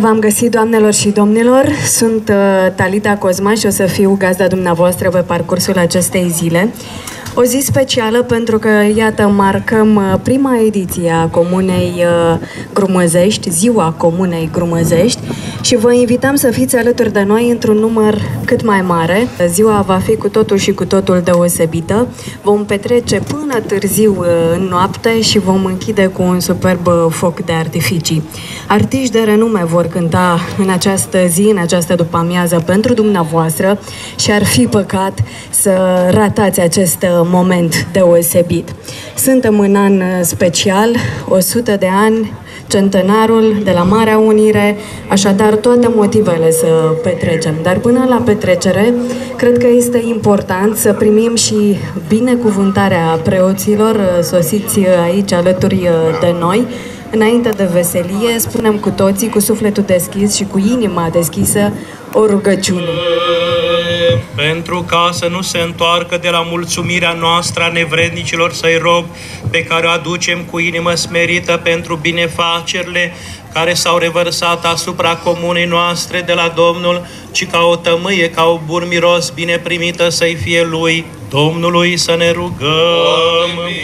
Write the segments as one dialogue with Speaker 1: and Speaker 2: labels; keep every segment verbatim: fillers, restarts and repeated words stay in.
Speaker 1: V-am găsit, doamnelor și domnilor, sunt uh, Talita Cosma și o să fiu gazda dumneavoastră pe parcursul acestei zile. O zi specială pentru că, iată, marcăm uh, prima ediție a Comunei uh, Grumăzești, Ziua Comunei Grumăzești, și vă invităm să fiți alături de noi într-un număr cât mai mare. Ziua va fi cu totul și cu totul deosebită. Vom petrece până târziu uh, în noapte și vom închide cu un superb uh, foc de artificii. Artiști de renume vor cânta în această zi, în această după-amiază pentru dumneavoastră și ar fi păcat să ratați acest moment deosebit. Suntem în an special, o sută de ani, centenarul de la Marea Unire, așadar toate motivele să petrecem. Dar până la petrecere, cred că este important să primim și binecuvântarea preoților sosiți aici alături de noi. Înainte de veselie, spunem cu toții, cu sufletul deschis și cu inima deschisă, o rugăciune.
Speaker 2: Pentru ca să nu se întoarcă de la mulțumirea noastră a nevrednicilor să-i rog, pe care o aducem cu inimă smerită pentru binefacerile care s-au revărsat asupra comunei noastre de la Domnul, ci ca o tămâie, ca o bun miros bine primită să-i fie Lui, Domnului să ne rugăm.
Speaker 3: Doamne,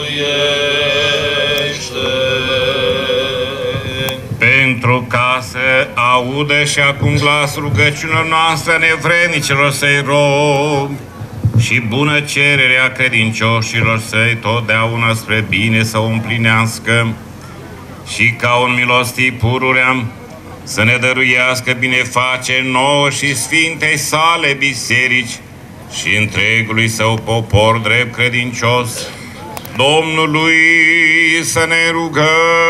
Speaker 3: pentru ca să audă și acum glasul rugăciunilor noastre nevrednicilor să-i rog și bună cerere a credincioșilor să-i totdeauna spre bine să o împlinească și ca un milostiv pururea să ne dăruiască binefaceri nouă și sfintei sale biserici și întregului său popor drept credincios, Domnului să ne rugăm.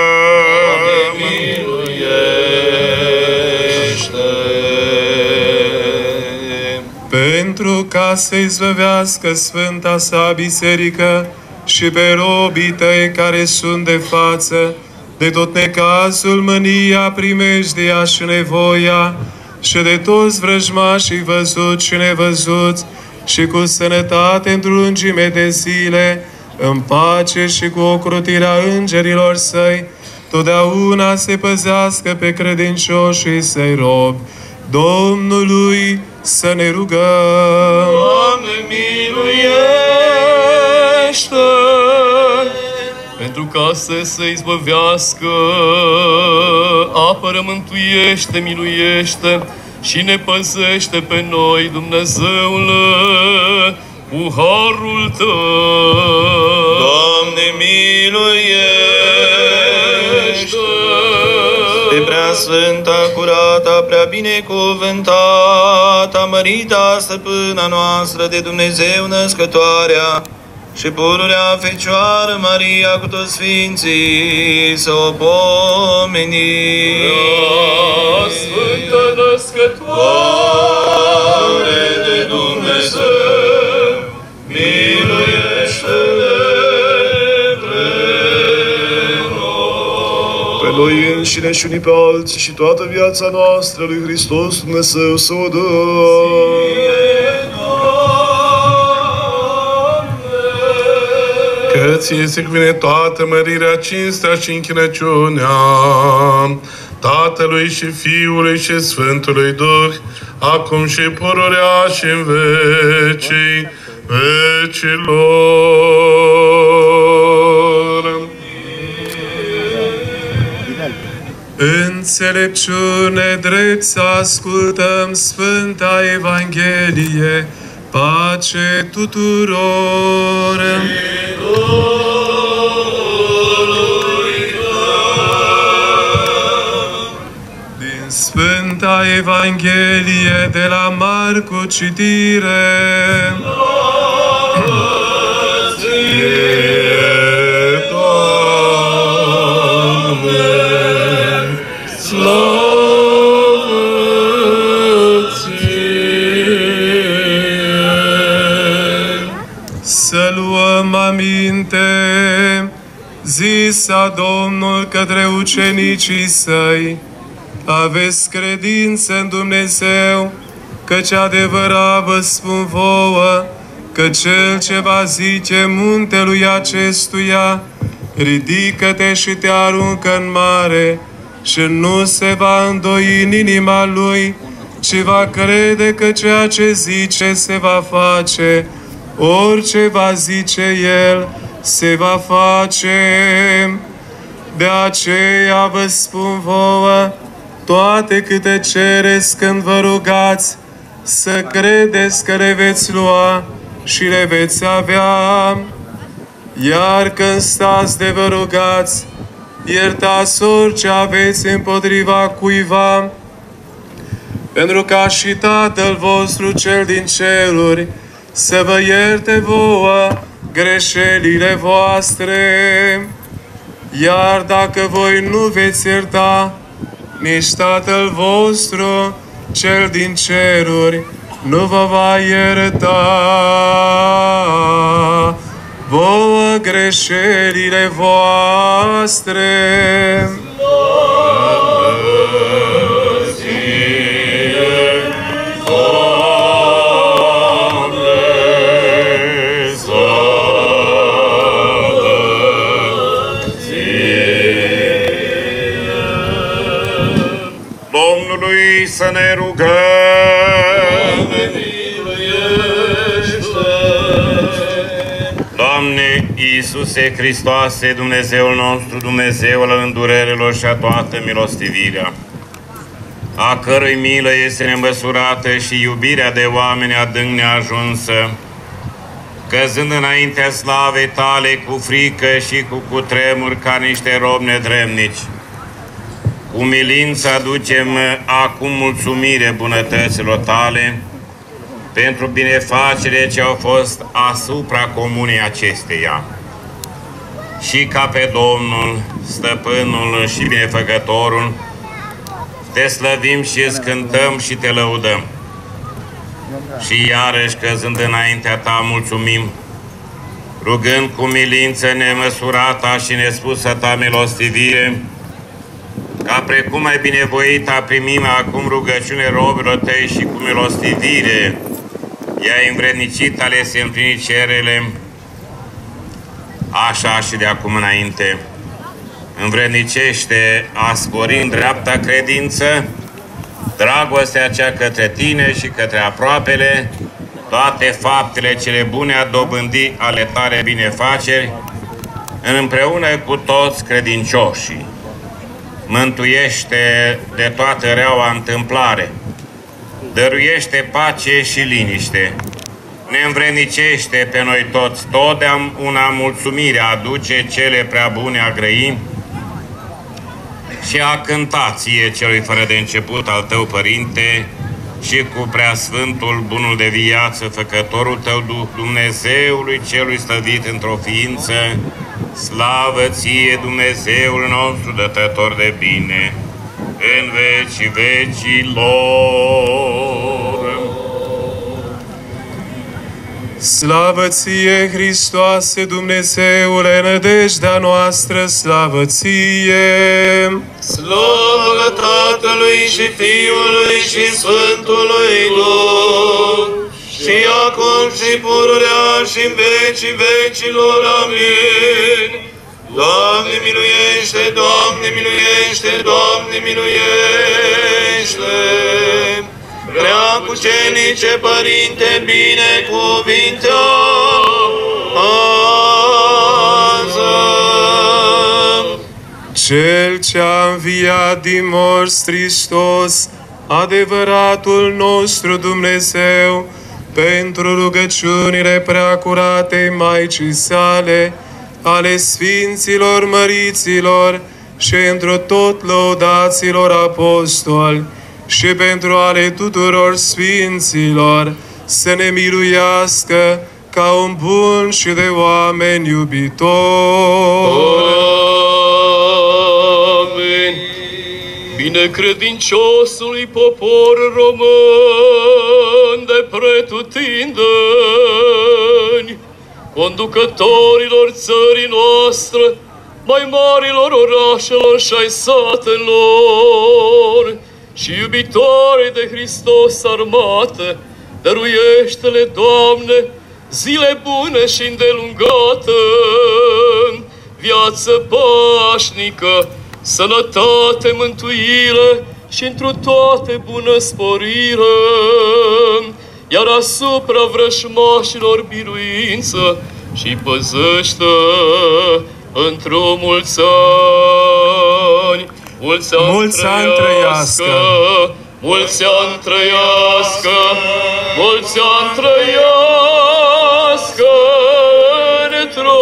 Speaker 4: Pentru ca să izbăvească Sfânta sa Biserică și pe robii tăi care sunt de față, de tot necazul, mânia, primejdia și nevoia, și de toți vrăjmașii văzuți și nevăzuți, și cu sănătate într-o lungime de zile, în pace și cu ocrotirea îngerilor săi, totdeauna se păzească pe credincioșii să-i rob. Domnului să ne rugăm.
Speaker 3: Doamne, miluiește!
Speaker 5: Pentru ca să se izbăvească, apără, mântuiește, miluiește și ne păzește pe noi, Dumnezeule, cu harul Tău.
Speaker 3: Doamne, miluiește! Pe prea sfânta, curata, prea binecuvântata, mărita stăpâna noastră de Dumnezeu născătoarea și pururea Fecioară Maria cu toți sfinții să o pomenim.
Speaker 5: Prea sfântă născătoare de Dumnezeu, miluiește-ne pre noi.
Speaker 6: Pe noi înșine și unii pe alții și toată viața noastră lui Hristos Dumnezeu să o dăm.
Speaker 4: Că ție se cuvine toată mărirea, cinstea și închinăciunea Tatălui și Fiului și Sfântului Duh, acum și pururea și în vecii vecilor. Înțelepciune drept să ascultăm Sfânta Evanghelie, pace tuturor! Din Sfânta Evanghelie de la Marcu citire. Să luăm aminte, zisa Domnul către ucenicii săi, aveți credință în Dumnezeu, căci adevărat vă spun vouă, că cel ce va zice muntelui acestuia, ridică-te și te aruncă în mare, și nu se va îndoi în inima lui, ci va crede că ceea ce zice se va face, orice va zice el se va face. De aceea vă spun vouă, toate câte cereți când vă rugați, să credeți că le veți lua și le veți avea. Iar când stați de vă rugați, iertați orice aveți împotriva cuiva, pentru ca și Tatăl vostru cel din ceruri să vă ierte vouă greșelile voastre. Iar dacă voi nu veți ierta, nici Tatăl vostru cel din ceruri nu vă va ierta vouă greșelile voastre.
Speaker 3: Domnului să ne rugăm. Doamne Iisuse Hristoase, Dumnezeul nostru, Dumnezeul al îndurărilor și a toată milostivirea, a cărui milă este nemăsurată și iubirea de oameni adânc neajunsă, căzând înaintea slavei Tale cu frică și cu cutremur ca niște robi nedreptnici, cu milință aducem acum mulțumire bunătăților Tale pentru binefacere ce au fost asupra comunei acesteia. Și ca pe Domnul, Stăpânul și Binefăcătorul, Te slăvim și îți cântăm și Te lăudăm. Și iarăși, căzând înaintea Ta, mulțumim, rugând cu milință nemăsurata și nespusă Ta milostivire, ca precum ai binevoit, primim acum rugăciune robilor Tăi și cu milostivire i-ai învrednicit ales să împlini cerele, așa și de acum înainte. Învrednicește a spori în dreapta credință, dragostea cea către Tine și către aproapele, toate faptele cele bune a dobândi ale Tale binefaceri, împreună cu toți credincioșii. Mântuiește de toată reaua întâmplare, dăruiește pace și liniște, ne învrednicește pe noi toți, totdeauna mulțumirea aduce cele prea bune a grăi și a cânta Ție celui fără de început al Tău, Părinte, și cu preasfântul bunul de viață, Făcătorul Tău, Duh, Dumnezeului celui slăvit într-o ființă, slavă Ție, Dumnezeul nostru, dătător de bine, în vecii vecilor.
Speaker 4: Slavă Ție, Hristoase, Dumnezeule, nădejdea noastră, slavă Ție!
Speaker 5: Slavă Tatălui și Fiului și Sfântului Duh, și acum și pururea și în vecii vecilor. Amin. Doamne miluiește, Doamne miluiește, Doamne miluiește! Prea cucenice, Părinte, binecuvintează!
Speaker 4: Cel ce-a înviat din morți, Hristos, adevăratul nostru Dumnezeu, pentru rugăciunile preacuratei Maicii sale, ale Sfinților Măriților și întru tot lăudaților apostoli, și pentru ale tuturor Sfinților, să ne miluiască ca un bun și de oameni iubitor.
Speaker 5: Amin. Binecredinciosului popor român de pretutindeni, conducătorilor țării noastre, mai marilor orașelor și ai satelor, și iubitorii de Hristos armate, dăruiește-le, Doamne, zile bune și îndelungate, viață pașnică, sănătate, mântuire și întru toate bună sporire, iar asupra vrășmașilor biruință și păzește într-o mulți ani. Mulți ani,
Speaker 4: mulți ani
Speaker 5: trăiască,
Speaker 4: trăiască,
Speaker 5: mulți ani trăiască, mulți ani trăiască, într-o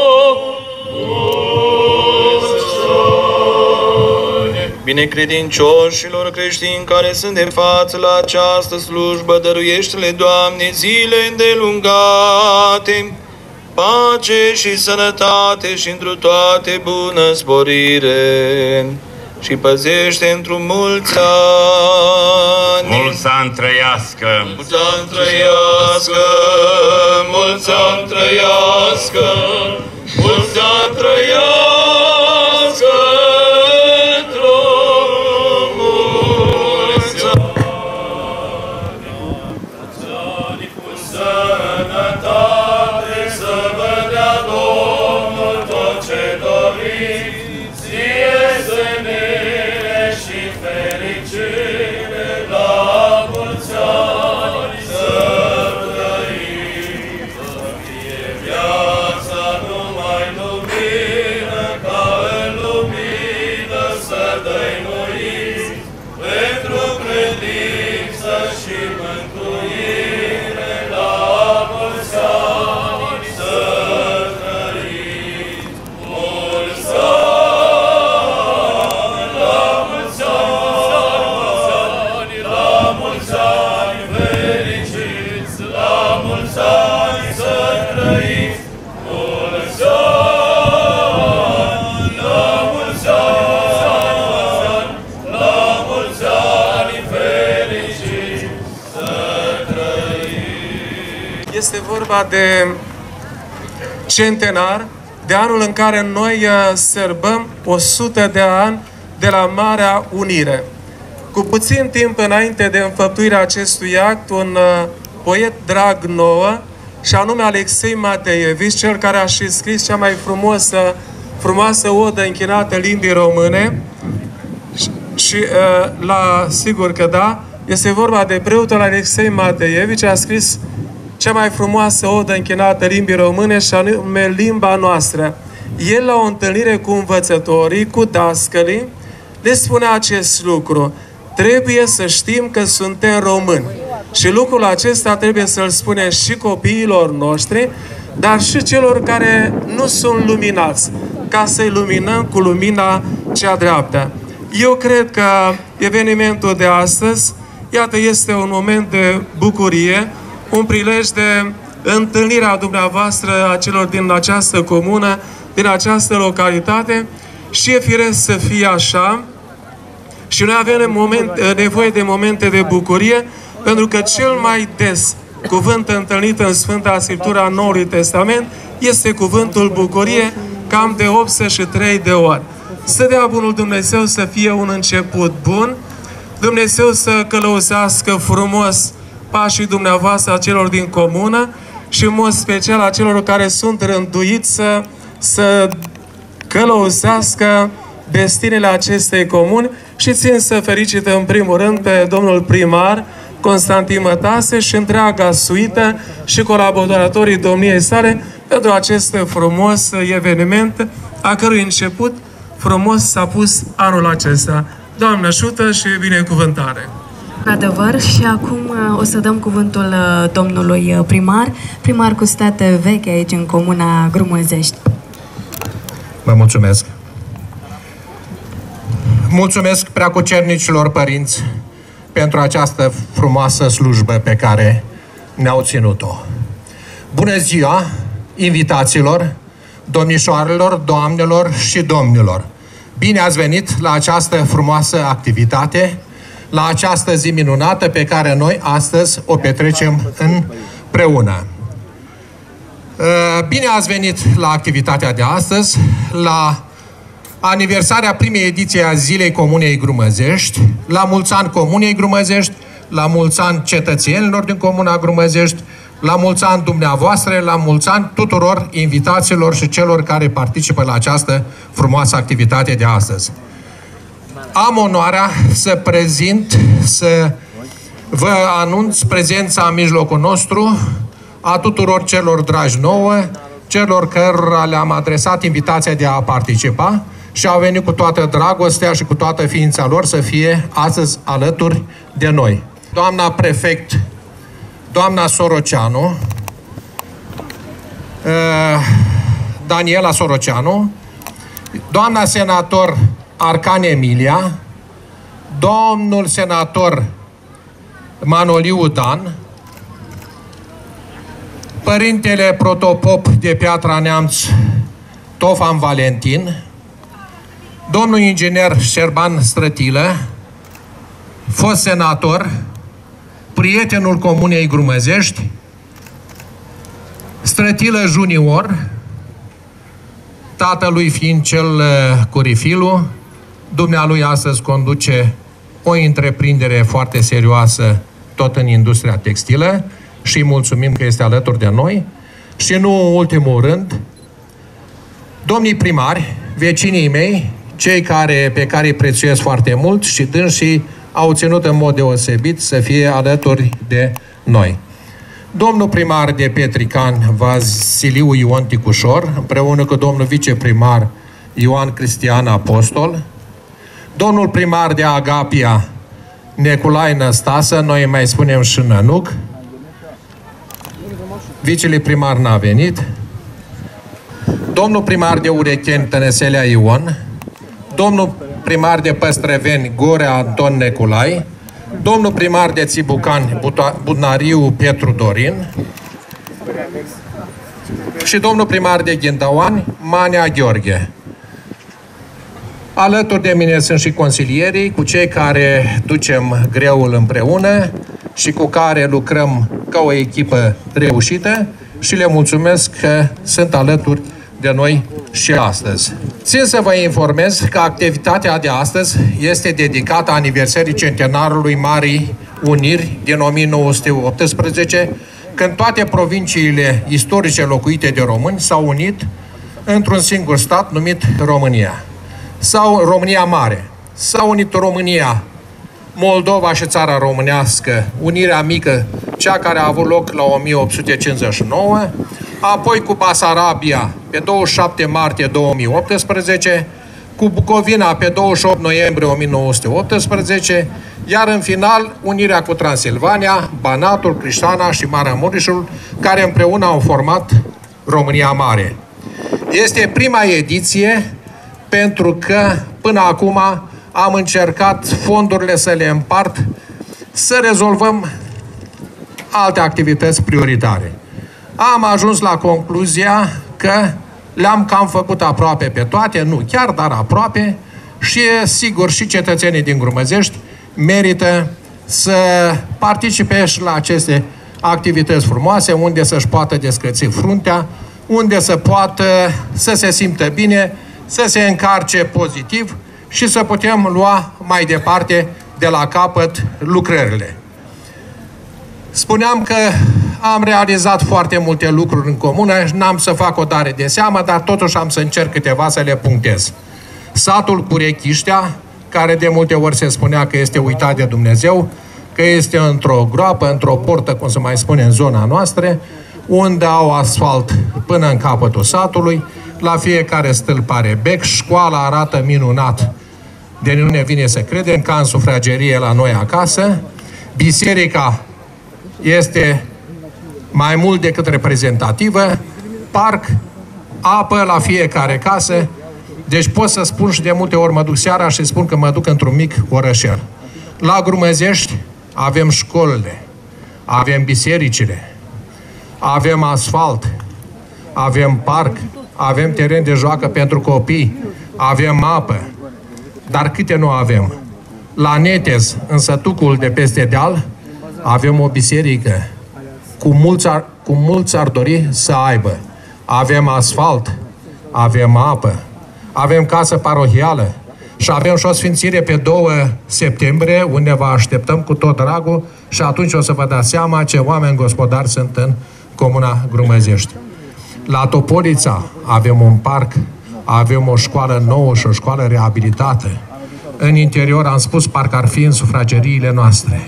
Speaker 7: binecredincioșilor creștini care sunt de față la această slujbă, dăruiește-le, Doamne, zile îndelungate, pace și sănătate și întru toate bună sporire și păzește într-un mulți ani.
Speaker 3: Mulți ani trăiască!
Speaker 7: Mulți ani trăiască! Mulți ani trăiască! Mulți ani trăiască!
Speaker 4: Este vorba de centenar, de anul în care noi sărbăm o sută de ani de la Marea Unire. Cu puțin timp înainte de înfăptuirea acestui act, un poet drag nouă, și anume Alexei Mateevici, cel care a și scris cea mai frumoasă, frumoasă odă închinată limbii române, și, și la sigur că da, este vorba de preotul Alexei Mateevici, a scris cea mai frumoasă odă închinată limbii române, și anume Limba Noastră. El, la o întâlnire cu învățătorii, cu dascălii, le spune acest lucru: trebuie să știm că suntem români. Și lucrul acesta trebuie să-l spunem și copiilor noștri, dar și celor care nu sunt luminați, ca să-i luminăm cu lumina cea dreaptă. Eu cred că evenimentul de astăzi, iată, este un moment de bucurie, un prilej de întâlnirea dumneavoastră a celor din această comună, din această localitate, și e firesc să fie așa. Și noi avem moment, nevoie de momente de bucurie, pentru că cel mai des cuvânt întâlnit în Sfânta Scriptură a Noului Testament este cuvântul bucurie, cam de optzeci și trei de ori. Să dea bunul Dumnezeu să fie un început bun, Dumnezeu să călăuzească frumos pașii dumneavoastră, a celor din comună, și în mod special a celor care sunt rânduiți să, să călăuzească destinele acestei comuni. Și țin să felicit în primul rând pe domnul primar Constantin Mătase și întreaga suită și colaboratorii domniei sale pentru acest frumos eveniment, a cărui început frumos s-a pus anul acesta. Doamne ajută și binecuvântare!
Speaker 1: Adevăr, și acum o să dăm cuvântul domnului primar, primar cu state veche aici în comuna Grumăzești.
Speaker 8: Vă mulțumesc! Mulțumesc preacucernicilor părinți pentru această frumoasă slujbă pe care ne-au ținut-o. Bună ziua invitaților, domnișoarelor, doamnelor și domnilor! Bine ați venit la această frumoasă activitate, la această zi minunată pe care noi astăzi o petrecem împreună. Bine ați venit la activitatea de astăzi, la aniversarea primei ediții a Zilei Comunei Grumăzești, la mulți ani Comunei Grumăzești, la mulți ani cetățenilor din Comuna Grumăzești, la mulți ani dumneavoastră, la mulți ani tuturor invitațiilor și celor care participă la această frumoasă activitate de astăzi. Am onoarea să prezint, să vă anunț prezența în mijlocul nostru a tuturor celor dragi nouă, celor cărora le-am adresat invitația de a participa și au venit cu toată dragostea și cu toată ființa lor să fie astăzi alături de noi. Doamna prefect, doamna Soroceanu, Daniela Soroceanu, doamna senator Arcan Emilia, domnul senator Manoliu Dan, părintele protopop de Piatra Neamț Tofan Valentin, domnul inginer Șerban Strătilă, fost senator, prietenul Comunei Grumăzești, Strătilă junior, tatălui fiind cel Curifilu, dumnealui astăzi conduce o întreprindere foarte serioasă tot în industria textilă și îi mulțumim că este alături de noi. Și nu în ultimul rând, domnii primari, vecinii mei, cei care, pe care îi prețuiesc foarte mult și dânsii au ținut în mod deosebit să fie alături de noi. Domnul primar de Petrican, Vasiliu Ion Ticușor, împreună cu domnul viceprimar Ioan Cristian Apostol, domnul primar de Agapia, Neculai Năstasă, noi mai spunem și Nănuc, vicele primar n-a venit, domnul primar de Urecheni, Tănăselea Ion, domnul primar de Păstrăveni, Gorea Anton Neculai, domnul primar de Țibucani, Budnariu Petru Dorin și domnul primar de Ghindaoani, Manea Gheorghe. Alături de mine sunt și consilierii, cu cei care ducem greul împreună și cu care lucrăm ca o echipă reușită și le mulțumesc că sunt alături de noi și astăzi. Țin să vă informez că activitatea de astăzi este dedicată aniversării centenarului Marii Uniri din o mie nouă sute optsprezece, când toate provinciile istorice locuite de români s-au unit într-un singur stat numit România. Sau România Mare. S-au unit România, Moldova și țara românească, unirea mică, cea care a avut loc la o mie opt sute cincizeci și nouă, apoi cu Basarabia pe douăzeci și șapte martie două mii optsprezece, cu Bucovina pe douăzeci și opt noiembrie o mie nouă sute optsprezece, iar în final unirea cu Transilvania, Banatul, Crișana și Maramureșul, care împreună au format România Mare. Este prima ediție pentru că până acum am încercat fondurile să le împart, să rezolvăm alte activități prioritare. Am ajuns la concluzia că le-am cam făcut aproape pe toate, nu chiar, dar aproape, și sigur și cetățenii din Grumăzești merită să participe și la aceste activități frumoase, unde să-și poată descăți fruntea, unde să poată să se simtă bine, să se încarce pozitiv și să putem lua mai departe de la capăt lucrările. Spuneam că am realizat foarte multe lucruri în comună și n-am să fac o dare de seamă, dar totuși am să încerc câteva să le punctez. Satul Curechiștea, care de multe ori se spunea că este uitat de Dumnezeu, că este într-o groapă, într-o portă, cum se mai spune în zona noastră, unde au asfalt până în capătul satului, la fiecare stâlp are bec, școala arată minunat, de nu ne vine să credem, ca în sufragerie la noi acasă, biserica este mai mult decât reprezentativă, parc, apă la fiecare casă, deci pot să spun și de multe ori mă duc seara și spun că mă duc într-un mic orășel. La Grumăzești avem școlile, avem bisericile, avem asfalt, avem parc, avem teren de joacă pentru copii, avem apă, dar câte nu avem? La Netez, în sătucul de peste deal, avem o biserică, cu mulți ar, cu mulți ar dori să aibă. Avem asfalt, avem apă, avem casă parohială și avem și o sfințire pe doi septembrie, unde vă așteptăm cu tot dragul și atunci o să vă dați seama ce oameni gospodari sunt în Comuna Grumăzești. La Topolița avem un parc, avem o școală nouă și o școală reabilitată. în interior, am spus, parcă ar fi în sufrageriile noastre.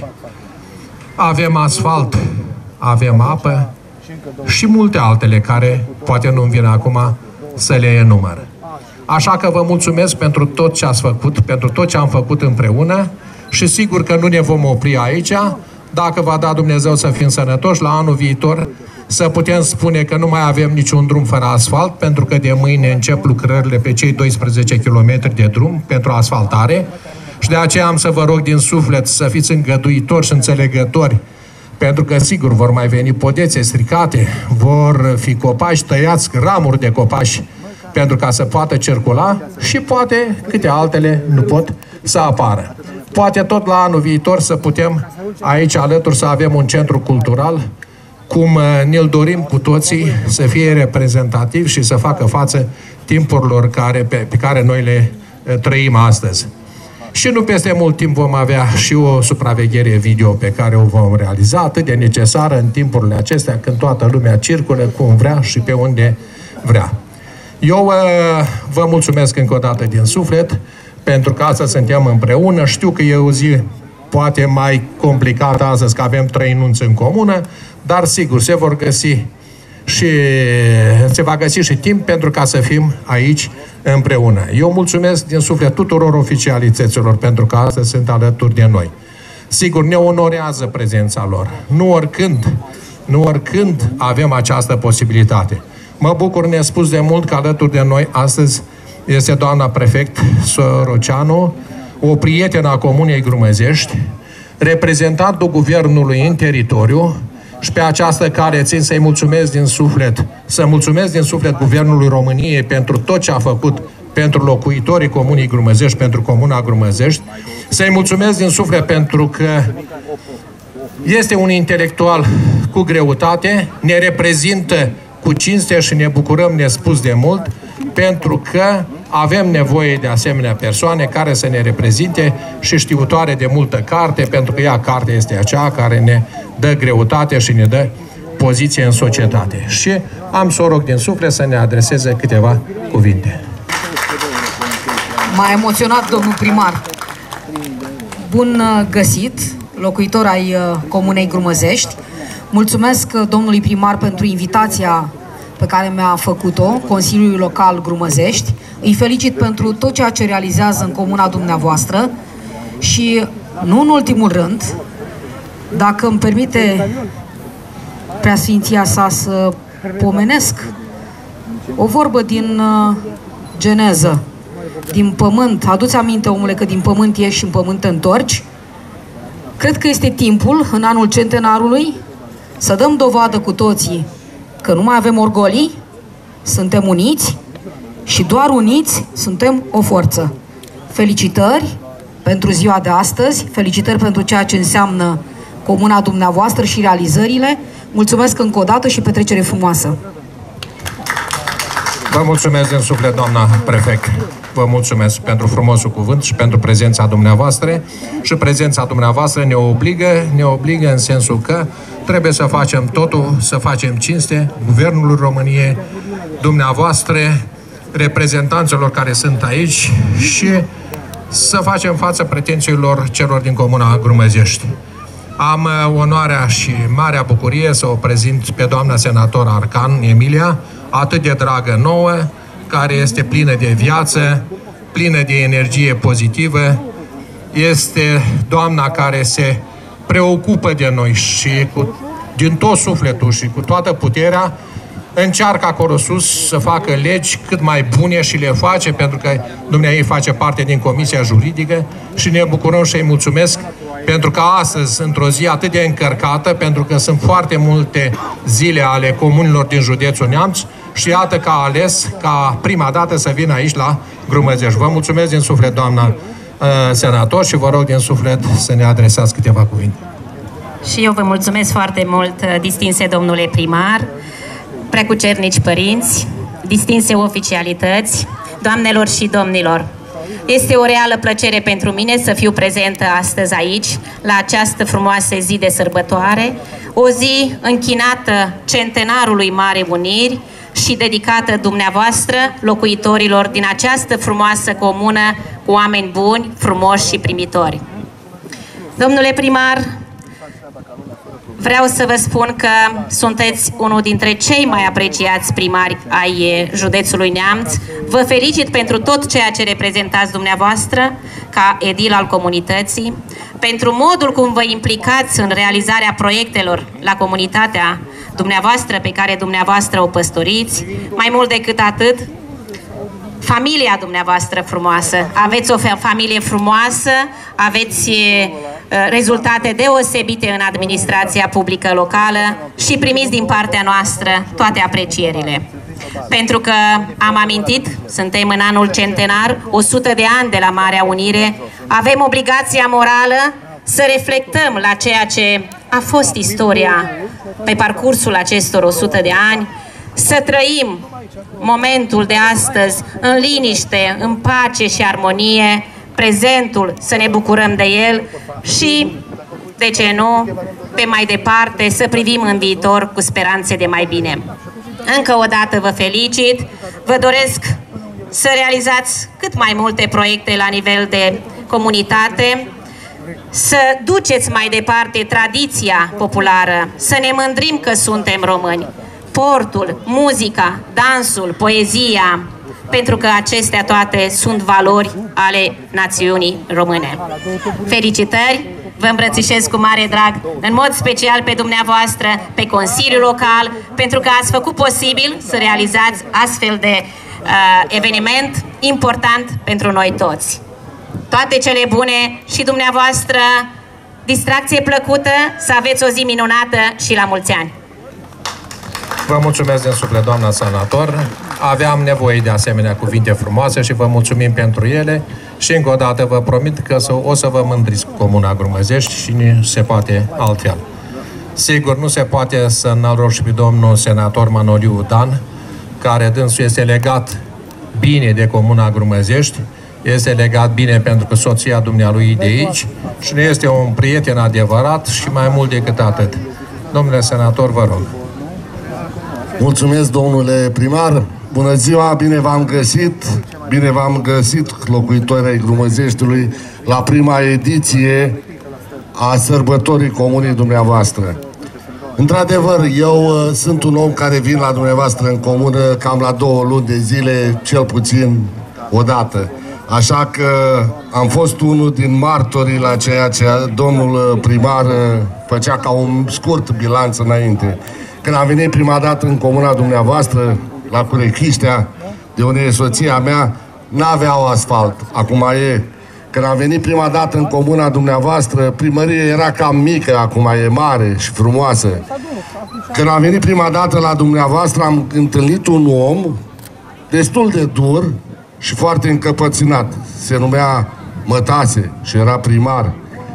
Speaker 8: Avem asfalt, avem apă și multe altele care poate nu-mi vin acum să le enumăr. Așa că vă mulțumesc pentru tot ce ați făcut, pentru tot ce am făcut împreună și sigur că nu ne vom opri aici. Dacă va da Dumnezeu să fim sănătoși, la anul viitor să putem spune că nu mai avem niciun drum fără asfalt, pentru că de mâine încep lucrările pe cei doisprezece kilometri de drum pentru asfaltare și de aceea am să vă rog din suflet să fiți îngăduitori și înțelegători, pentru că sigur vor mai veni podețe stricate, vor fi copaci tăiați, ramuri de copaci pentru ca să poată circula și poate câte altele nu pot să apară. Poate tot la anul viitor să putem aici alături să avem un centru cultural, cum ne-l dorim cu toții, să fie reprezentativ și să facă față timpurilor care, pe, pe care noi le trăim astăzi. Și nu peste mult timp vom avea și o supraveghere video pe care o vom realiza, atât de necesară în timpurile acestea, când toată lumea circulă cum vrea și pe unde vrea. Eu vă mulțumesc încă o dată din suflet, pentru că astăzi suntem împreună. Știu că e o zi poate mai complicată astăzi, că avem trei nunți în comună, dar sigur se vor găsi și se va găsi și timp pentru ca să fim aici împreună. Eu mulțumesc din suflet tuturor oficialităților pentru că astăzi sunt alături de noi. Sigur, ne onorează prezența lor. Nu oricând, nu oricând avem această posibilitate. Mă bucur nespus de mult că alături de noi astăzi este doamna prefect Soroceanu, o prietenă a Comunei Grumăzești, reprezentantul guvernului în teritoriu, și pe această care țin să-i mulțumesc din suflet, să mulțumesc din suflet Guvernului României pentru tot ce a făcut pentru locuitorii Comunei Grumăzești, pentru Comuna Grumăzești, să-i mulțumesc din suflet pentru că este un intelectual cu greutate, ne reprezintă cu cinste și ne bucurăm nespus de mult, pentru că avem nevoie de asemenea persoane care să ne reprezinte și știutoare de multă carte, pentru că ea, carte, este aceea care ne dă greutate și ne dă poziție în societate. Și am să o rog din suflet să ne adreseze câteva cuvinte.
Speaker 9: M-a emoționat domnul primar. Bun găsit, locuitor ai Comunei Grumăzești. Mulțumesc domnului primar pentru invitația pe care mi-a făcut-o, Consiliului Local Grumăzești. Îi felicit pentru tot ceea ce realizează în comuna dumneavoastră și, nu în ultimul rând, dacă îmi permite preasfinția sa să pomenesc o vorbă din uh, Geneză, din pământ. Adu-ți aminte, omule, că din pământ ieși și în pământ te întorci. Cred că este timpul, în anul centenarului, să dăm dovadă cu toții că nu mai avem orgolii, suntem uniți și doar uniți suntem o forță. Felicitări pentru ziua de astăzi, felicitări pentru ceea ce înseamnă comuna dumneavoastră și realizările. Mulțumesc încă o dată și petrecere frumoasă!
Speaker 8: Vă mulțumesc din suflet, doamna prefect. Vă mulțumesc pentru frumosul cuvânt și pentru prezența dumneavoastră. Și prezența dumneavoastră ne obligă, ne obligă în sensul că trebuie să facem totul, să facem cinste Guvernului României, dumneavoastră, reprezentanților care sunt aici și să facem față pretențiilor celor din Comuna Grumăzești. Am onoarea și marea bucurie să o prezint pe doamna senator Arcan Emilia, atât de dragă nouă, care este plină de viață, plină de energie pozitivă. Este doamna care se preocupă de noi și cu, din tot sufletul și cu toată puterea încearcă acolo sus să facă legi cât mai bune și le face, pentru că dumneavoastră face parte din Comisia Juridică și ne bucurăm și îi mulțumesc pentru că astăzi, într-o zi atât de încărcată, pentru că sunt foarte multe zile ale comunilor din județul Neamț și iată că a ales ca prima dată să vină aici la Grumăzești. Vă mulțumesc din suflet, doamna uh, senator, și vă rog din suflet să ne adresați câteva cuvinte.
Speaker 10: Și eu vă mulțumesc foarte mult, distinse domnule primar, preacucernici părinți, distinse oficialități, doamnelor și domnilor. Este o reală plăcere pentru mine să fiu prezentă astăzi aici, la această frumoasă zi de sărbătoare, o zi închinată centenarului Marei Uniri și dedicată dumneavoastră, locuitorilor din această frumoasă comună cu oameni buni, frumoși și primitori. Domnule primar, vreau să vă spun că sunteți unul dintre cei mai apreciați primari ai județului Neamț. Vă felicit pentru tot ceea ce reprezentați dumneavoastră ca edil al comunității, pentru modul cum vă implicați în realizarea proiectelor la comunitatea dumneavoastră pe care dumneavoastră o păstoriți. Mai mult decât atât, familia dumneavoastră frumoasă. Aveți o familie frumoasă, aveți rezultate deosebite în administrația publică locală și primiți din partea noastră toate aprecierile. Pentru că am amintit, suntem în anul centenar, o sută de ani de la Marea Unire, avem obligația morală să reflectăm la ceea ce a fost istoria pe parcursul acestor o sută de ani, să trăim momentul de astăzi în liniște, în pace și armonie, prezentul, să ne bucurăm de el și, de ce nu, pe mai departe, să privim în viitor cu speranțe de mai bine. Încă o dată vă felicit, vă doresc să realizați cât mai multe proiecte la nivel de comunitate, să duceți mai departe tradiția populară, să ne mândrim că suntem români. Sportul, muzica, dansul, poezia, pentru că acestea toate sunt valori ale națiunii române. Felicitări! Vă îmbrățișez cu mare drag, în mod special pe dumneavoastră, pe Consiliul Local, pentru că ați făcut posibil să realizați astfel de uh, eveniment important pentru noi toți. Toate cele bune și dumneavoastră, distracție plăcută, să aveți o zi minunată și la mulți ani!
Speaker 8: Vă mulțumesc din suflet, doamna senator. Aveam nevoie de asemenea cuvinte frumoase și vă mulțumim pentru ele și încă o dată vă promit că o să vă mândriți cu Comuna Grumăzești și nu se poate altfel. Sigur, nu se poate să înălțăm și pe domnul senator Manoliu Dan, care dânsul este legat bine de Comuna Grumăzești, este legat bine pentru că soția dumnealui de aici și nu este un prieten adevărat și mai mult decât atât. Domnule senator, vă rog.
Speaker 11: Mulțumesc, domnule primar. Bună ziua, bine v-am găsit. Bine v-am găsit, locuitorii ai Grumăzeștiului, la prima ediție a sărbătorii comunei dumneavoastră. Într-adevăr, eu uh, sunt un om care vin la dumneavoastră în comună cam la două luni de zile, cel puțin o dată. Așa că am fost unul din martorii la ceea ce domnul primar uh, făcea ca un scurt bilanț înainte. Când am venit prima dată în comuna dumneavoastră, la Curechiștea, de unde e soția mea, n-aveau asfalt. Acum e. Când am venit prima dată în comuna dumneavoastră, primăria era cam mică, acum e mare și frumoasă. Când am venit prima dată la dumneavoastră, am întâlnit un om destul de dur și foarte încăpățânat. Se numea Mătase și era primar.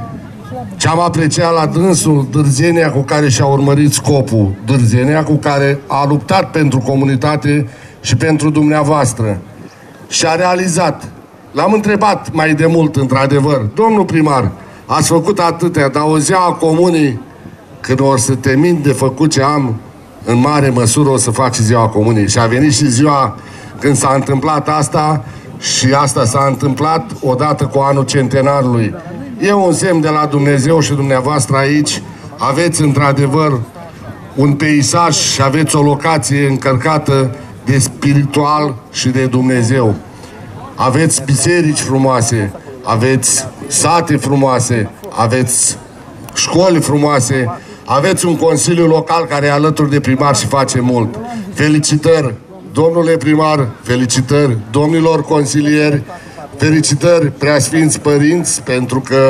Speaker 11: Ce-am apreciat la dânsul, dârzenia cu care și-a urmărit scopul, dârzenia cu care a luptat pentru comunitate și pentru dumneavoastră. Și a realizat. L-am întrebat mai de mult, într-adevăr, domnul primar, ați făcut atâtea, dar o zi a comunii, când o să te mint de făcut ce am, în mare măsură o să faci ziua comunii. Și a venit și ziua când s-a întâmplat asta și asta s-a întâmplat odată cu anul centenarului. E un semn de la Dumnezeu și dumneavoastră aici. Aveți într-adevăr un peisaj și aveți o locație încărcată de spiritual și de Dumnezeu. Aveți biserici frumoase, aveți sate frumoase, aveți școli frumoase, aveți un consiliu local care e alături de primar și face mult. Felicitări, domnule primar, felicitări, domnilor consilieri, felicitări, preasfinți părinți, pentru că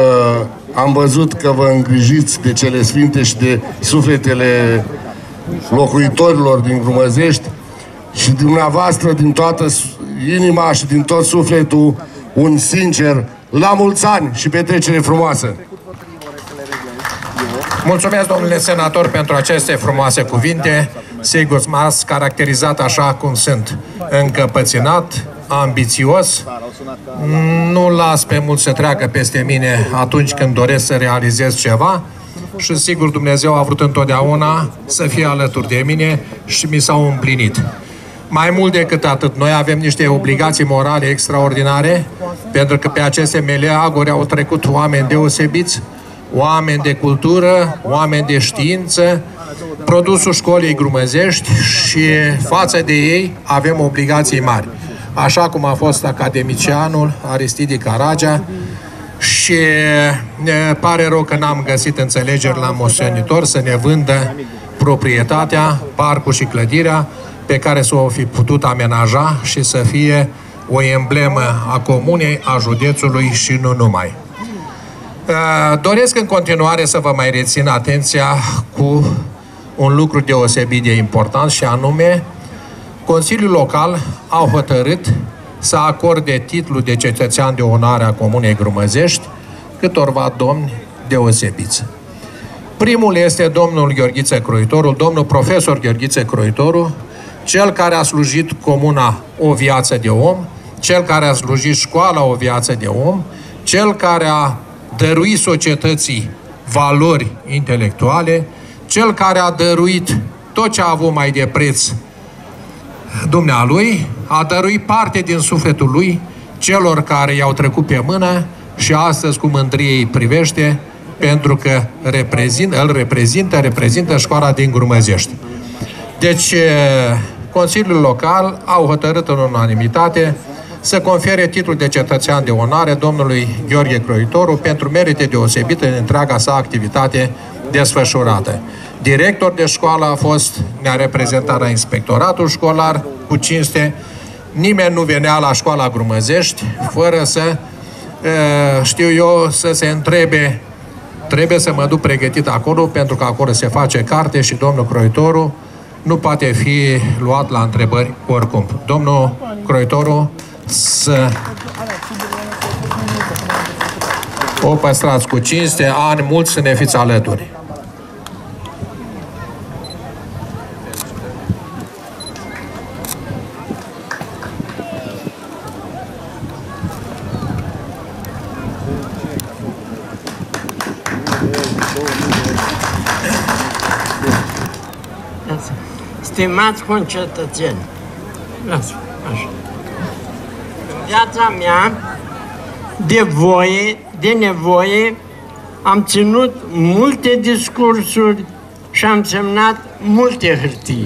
Speaker 11: am văzut că vă îngrijiți de cele sfinte și de sufletele locuitorilor din Grumăzești și dumneavoastră din toată inima și din tot sufletul un sincer la mulți ani și petrecere frumoasă!
Speaker 8: Mulțumesc, domnule senator, pentru aceste frumoase cuvinte. Sigur, m-ați caracterizat așa cum sunt, încăpățânat, ambițios, nu las pe mult să treacă peste mine atunci când doresc să realizez ceva și sigur Dumnezeu a vrut întotdeauna să fie alături de mine și mi s-au împlinit. Mai mult decât atât, noi avem niște obligații morale extraordinare, pentru că pe aceste meleaguri au trecut oameni deosebiți, oameni de cultură, oameni de știință, produsul școlii grumăzești și față de ei avem obligații mari. Așa cum a fost academicianul Aristidi Caragea și ne pare rău că n-am găsit înțelegeri la moștenitor să ne vândă proprietatea, parcul și clădirea pe care să o fi putut amenaja și să fie o emblemă a comunei, a județului și nu numai. Doresc în continuare să vă mai rețin atenția cu un lucru deosebit de important și anume Consiliul Local a hotărât să acorde titlul de cetățean de onoare a Comunei Grumăzești câtorva domni deosebiți. Primul este domnul Gheorghiță Croitorul, domnul profesor Gheorghiță Croitorul, cel care a slujit comuna o viață de om, cel care a slujit școala o viață de om, cel care a dăruit societății valori intelectuale, cel care a dăruit tot ce a avut mai de preț dumnealui, a dăruit parte din sufletul lui celor care i-au trecut pe mână și astăzi cu mândrie îi privește, pentru că reprezint, îl reprezintă, reprezintă școala din Grumăzești. Deci, Consiliul Local au hotărât în unanimitate să confere titlul de cetățean de onoare domnului Gheorghe Croitoru pentru merite deosebite în întreaga sa activitate desfășurată. Director de școală a fost, ne-a reprezentat la inspectoratul școlar cu cinste. Nimeni nu venea la școala Grumăzești fără să, știu eu, să se întrebe, trebuie să mă duc pregătit acolo, pentru că acolo se face carte și domnul Croitoru nu poate fi luat la întrebări oricum. Domnul Croitoru, să o păstrați cu cinste, ani mulți să ne fiți alături.
Speaker 12: Stimați concetățeni, lasă, așa. În viața mea, de voie, de nevoie, am ținut multe discursuri și am semnat multe hârtii.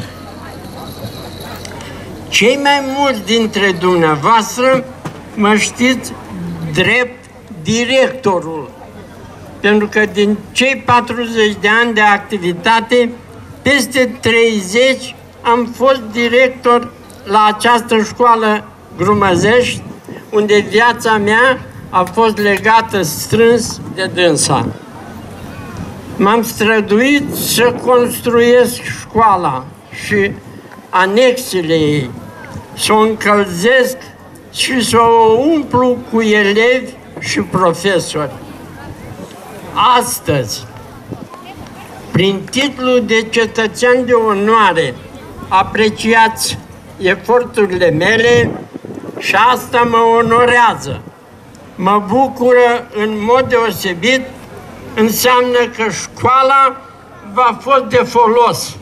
Speaker 12: Cei mai mulți dintre dumneavoastră mă știți drept directorul, pentru că din cei patruzeci de ani de activitate, peste treizeci am fost director la această școală Grumăzești, unde viața mea a fost legată strâns de dânsa. M-am străduit să construiesc școala și anexele ei, să o încălzesc și să o umplu cu elevi și profesori. Astăzi, prin titlul de cetățean de onoare, apreciați eforturile mele și asta mă onorează. Mă bucură în mod deosebit, înseamnă că școala v-a fost de folos.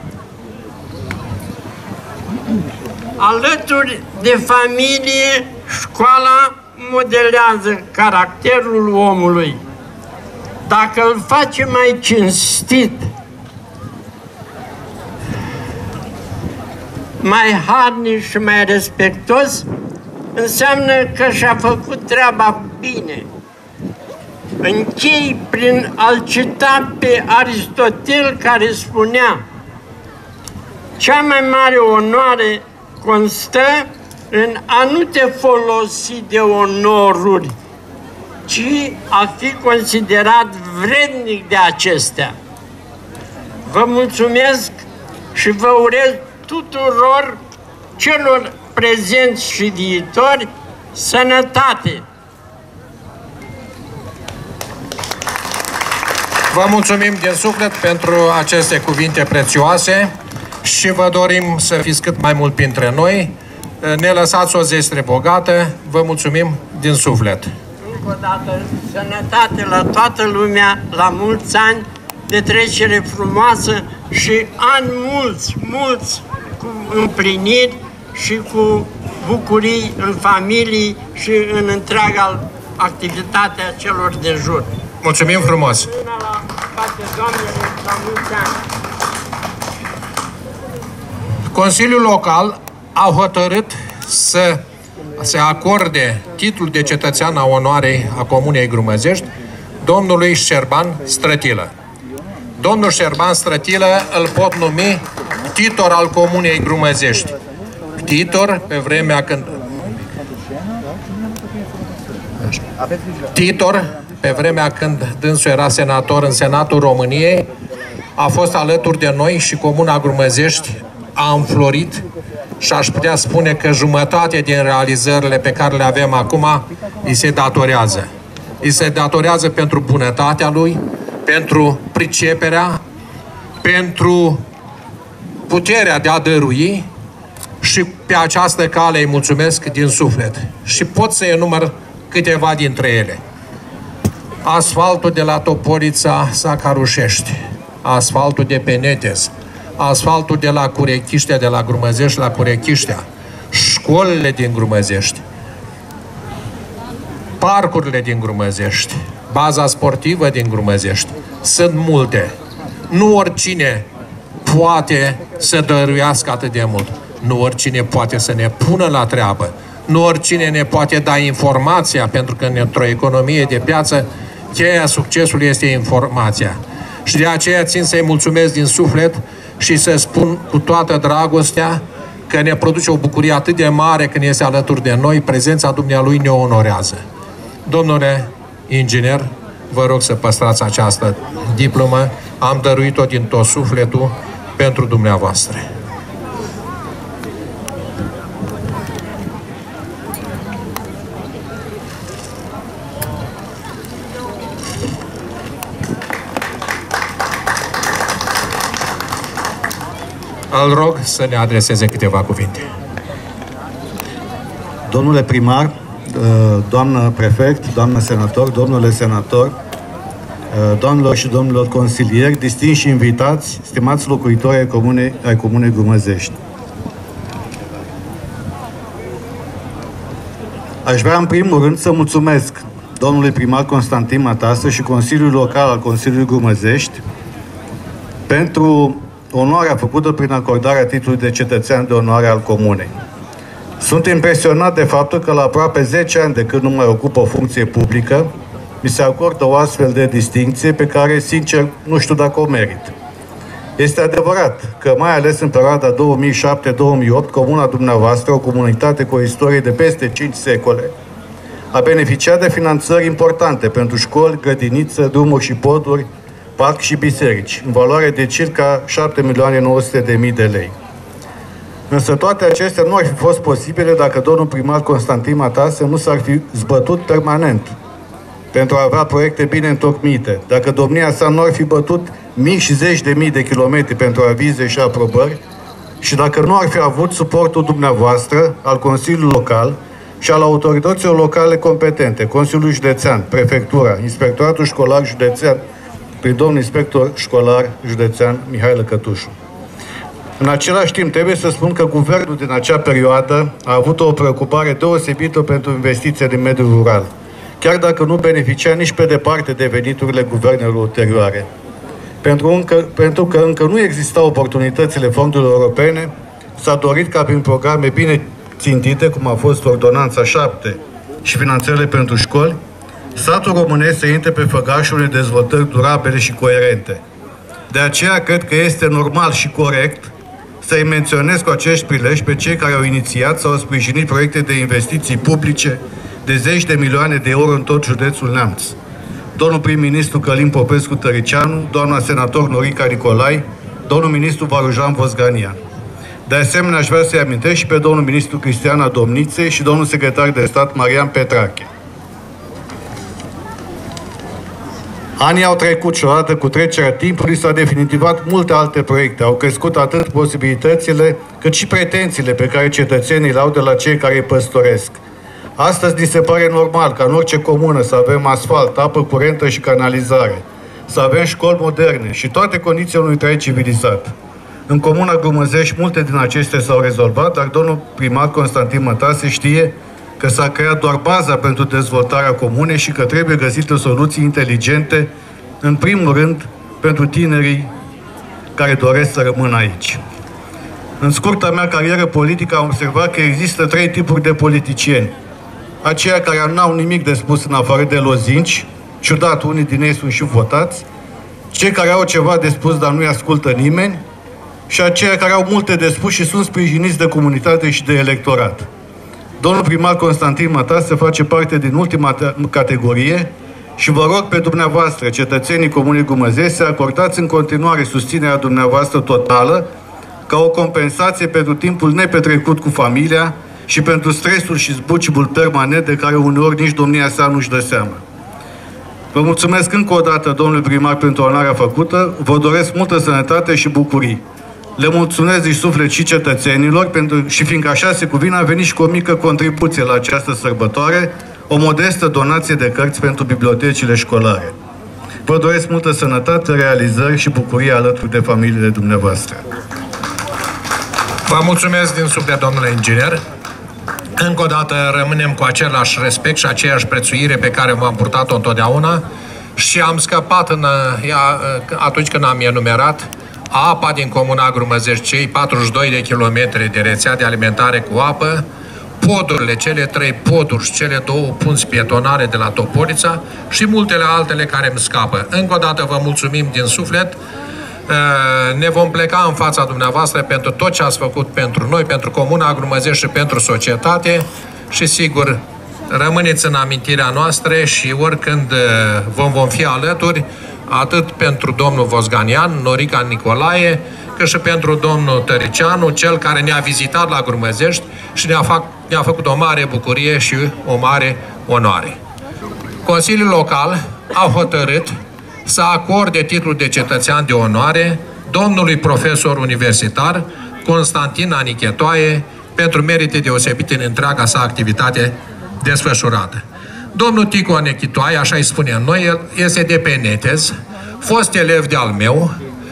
Speaker 12: Alături de familie, școala modelează caracterul omului. Dacă îl face mai cinstit, mai harnic și mai respectos, înseamnă că și-a făcut treaba bine. Închei prin a-l cita pe Aristotel, care spunea: cea mai mare onoare constă în a nu te folosi de onoruri, ci a fi considerat vrednic de acestea. Vă mulțumesc și vă urez tuturor celor prezenți și viitori sănătate.
Speaker 8: Vă mulțumim din suflet pentru aceste cuvinte prețioase și vă dorim să fiți cât mai mult printre noi. Ne lăsați o zestre bogată. Vă mulțumim din suflet.
Speaker 12: Încă o dată, sănătate la toată lumea, la mulți ani de trecere frumoasă și ani mulți, mulți cu împliniri și cu bucurii în familii și în întreaga activitate a celor de jur.
Speaker 8: Mulțumim frumos! Consiliul Local a hotărât să se acorde titlul de cetățean a onoarei a Comunei Grumăzești domnului Șerban Strătilă. Domnul Șerban Strătilă îl pot numi titor al Comunei Grumăzești. Titor pe vremea când... Titor pe vremea când dânsul era senator în Senatul României, a fost alături de noi și Comuna Grumăzești a înflorit și aș putea spune că jumătate din realizările pe care le avem acum îi se datorează. Îi se datorează pentru bunătatea lui, pentru priceperea, pentru puterea de a dărui și pe această cale îi mulțumesc din suflet. Și pot să enumăr câteva dintre ele. Asfaltul de la Topolița Sacarușești, asfaltul de pe Netes, asfaltul de la Curechiștea, de la Grumăzești la Curechiștea, școlile din Grumăzești, parcurile din Grumăzești, baza sportivă din Grumăzești. Sunt multe. Nu oricine poate să dăruiască atât de mult. Nu oricine poate să ne pună la treabă. Nu oricine ne poate da informația, pentru că într-o economie de piață cheia succesului este informația. Și de aceea țin să-i mulțumesc din suflet și să spun cu toată dragostea că ne produce o bucurie atât de mare când este alături de noi, prezența dumnealui ne onorează. Domnule inginer, vă rog să păstrați această diplomă, am dăruit-o din tot sufletul pentru dumneavoastră. Îl rog să ne adreseze câteva cuvinte.
Speaker 13: Domnule primar, doamnă prefect, doamnă senator, domnule senator, doamnelor și domnilor consilieri, distinși invitați, stimați locuitori ai Comunei, ai Comunei Grumăzești. Aș vrea în primul rând să mulțumesc domnului primar Constantin Matasă și Consiliul Local al Consiliului Grumăzești pentru onoarea făcută prin acordarea titlului de cetățean de onoare al Comunei. Sunt impresionat de faptul că la aproape zece ani de când nu mai ocup o funcție publică, mi se acordă o astfel de distincție pe care, sincer, nu știu dacă o merit. Este adevărat că, mai ales în perioada două mii șapte două mii opt, Comuna dumneavoastră, o comunitate cu o istorie de peste cinci secole, a beneficiat de finanțări importante pentru școli, grădinițe, drumuri și poduri, parc și biserici, în valoare de circa șapte milioane nouă sute de mii de lei. Însă toate acestea nu ar fi fost posibile dacă domnul primar Constantin Matase nu s-ar fi zbătut permanent pentru a avea proiecte bine întocmite, dacă domnia sa nu ar fi bătut mii și zeci de mii de kilometri pentru avize și aprobări și dacă nu ar fi avut suportul dumneavoastră, al Consiliului Local și al autorităților locale competente, Consiliul Județean, Prefectura, Inspectoratul Școlar Județean, prin domnul inspector școlar județean Mihail Cătușu. În același timp, trebuie să spun că guvernul din acea perioadă a avut o preocupare deosebită pentru investiții din mediul rural, chiar dacă nu beneficia nici pe departe de veniturile guvernelor ulterioare. Pentru, încă, pentru că încă nu existau oportunitățile fondurilor europene, s-a dorit ca prin programe bine țintite, cum a fost Ordonanța șapte și finanțările pentru școli, satul românesc să intre pe făgașul unei dezvoltări durabile și coerente. De aceea cred că este normal și corect să-i menționez cu acești prilej pe cei care au inițiat sau au sprijinit proiecte de investiții publice de zeci de milioane de euro în tot județul Neamț. Domnul prim-ministru Călin Popescu Tăricianu, doamna senator Norica Nicolai, domnul ministru Varujan Vosganian. De asemenea, aș vrea să-i amintesc și pe domnul ministru Cristiana Domnițe și domnul secretar de stat Marian Petrache. Anii au trecut și odată cu trecerea timpului s-au definitivat multe alte proiecte. Au crescut atât posibilitățile, cât și pretențiile pe care cetățenii le au de la cei care îi păstoresc. Astăzi ni se pare normal ca în orice comună să avem asfalt, apă curentă și canalizare, să avem școli moderne și toate condițiile unui trai civilizat. În Comuna Grumăzești, multe din acestea s-au rezolvat, dar domnul primar Constantin Mătase știe că s-a creat doar baza pentru dezvoltarea comunei și că trebuie găsite soluții inteligente, în primul rând, pentru tinerii care doresc să rămână aici. În scurta mea carieră politică am observat că există trei tipuri de politicieni. Aceia care n-au nimic de spus în afară de lozinci, ciudat, unii din ei sunt și votați, cei care au ceva de spus, dar nu-i ascultă nimeni, și aceia care au multe de spus și sunt sprijiniți de comunitate și de electorat. Domnul primar Constantin Mătase face parte din ultima categorie și vă rog pe dumneavoastră, cetățenii Comunei Grumăzești, să acordați în continuare susținerea dumneavoastră totală ca o compensație pentru timpul nepetrecut cu familia și pentru stresul și zbucibul permanent de care uneori nici domnia sa nu-și dă seama. Vă mulțumesc încă o dată, domnule primar, pentru onoarea făcută, vă doresc multă sănătate și bucurii. Le mulțumesc din suflet și cetățenilor pentru, și fiindcă așa se cuvine, am venit și cu o mică contribuție la această sărbătoare, o modestă donație de cărți pentru bibliotecile școlare. Vă doresc multă sănătate, realizări și bucurie alături de familiile dumneavoastră.
Speaker 8: Vă mulțumesc din suflet, domnule inginer. Încă o dată rămânem cu același respect și aceeași prețuire pe care v-am purtat-o întotdeauna și am scăpat în, atunci când am enumerat apa din Comuna Grumăzești, cei patruzeci și doi de kilometri de rețea de alimentare cu apă, podurile, cele trei poduri și cele două punți pietonare de la Topolița și multele altele care îmi scapă. Încă o dată vă mulțumim din suflet. Ne vom pleca în fața dumneavoastră pentru tot ce ați făcut pentru noi, pentru Comuna Grumăzești și pentru societate și sigur rămâneți în amintirea noastră și oricând vom, vom fi alături, atât pentru domnul Vosganian, Norica Nicolae, cât și pentru domnul Tăricianu, cel care ne-a vizitat la Grumăzești și ne-a, fac, ne-a făcut o mare bucurie și o mare onoare. Consiliul Local a hotărât să acorde titlul de cetățean de onoare domnului profesor universitar Constantin Anichetoae pentru merite deosebite în întreaga sa activitate desfășurată. Domnul Ticu Anichetoae, așa îi spunem noi, el este de pe Netez, fost elev de-al meu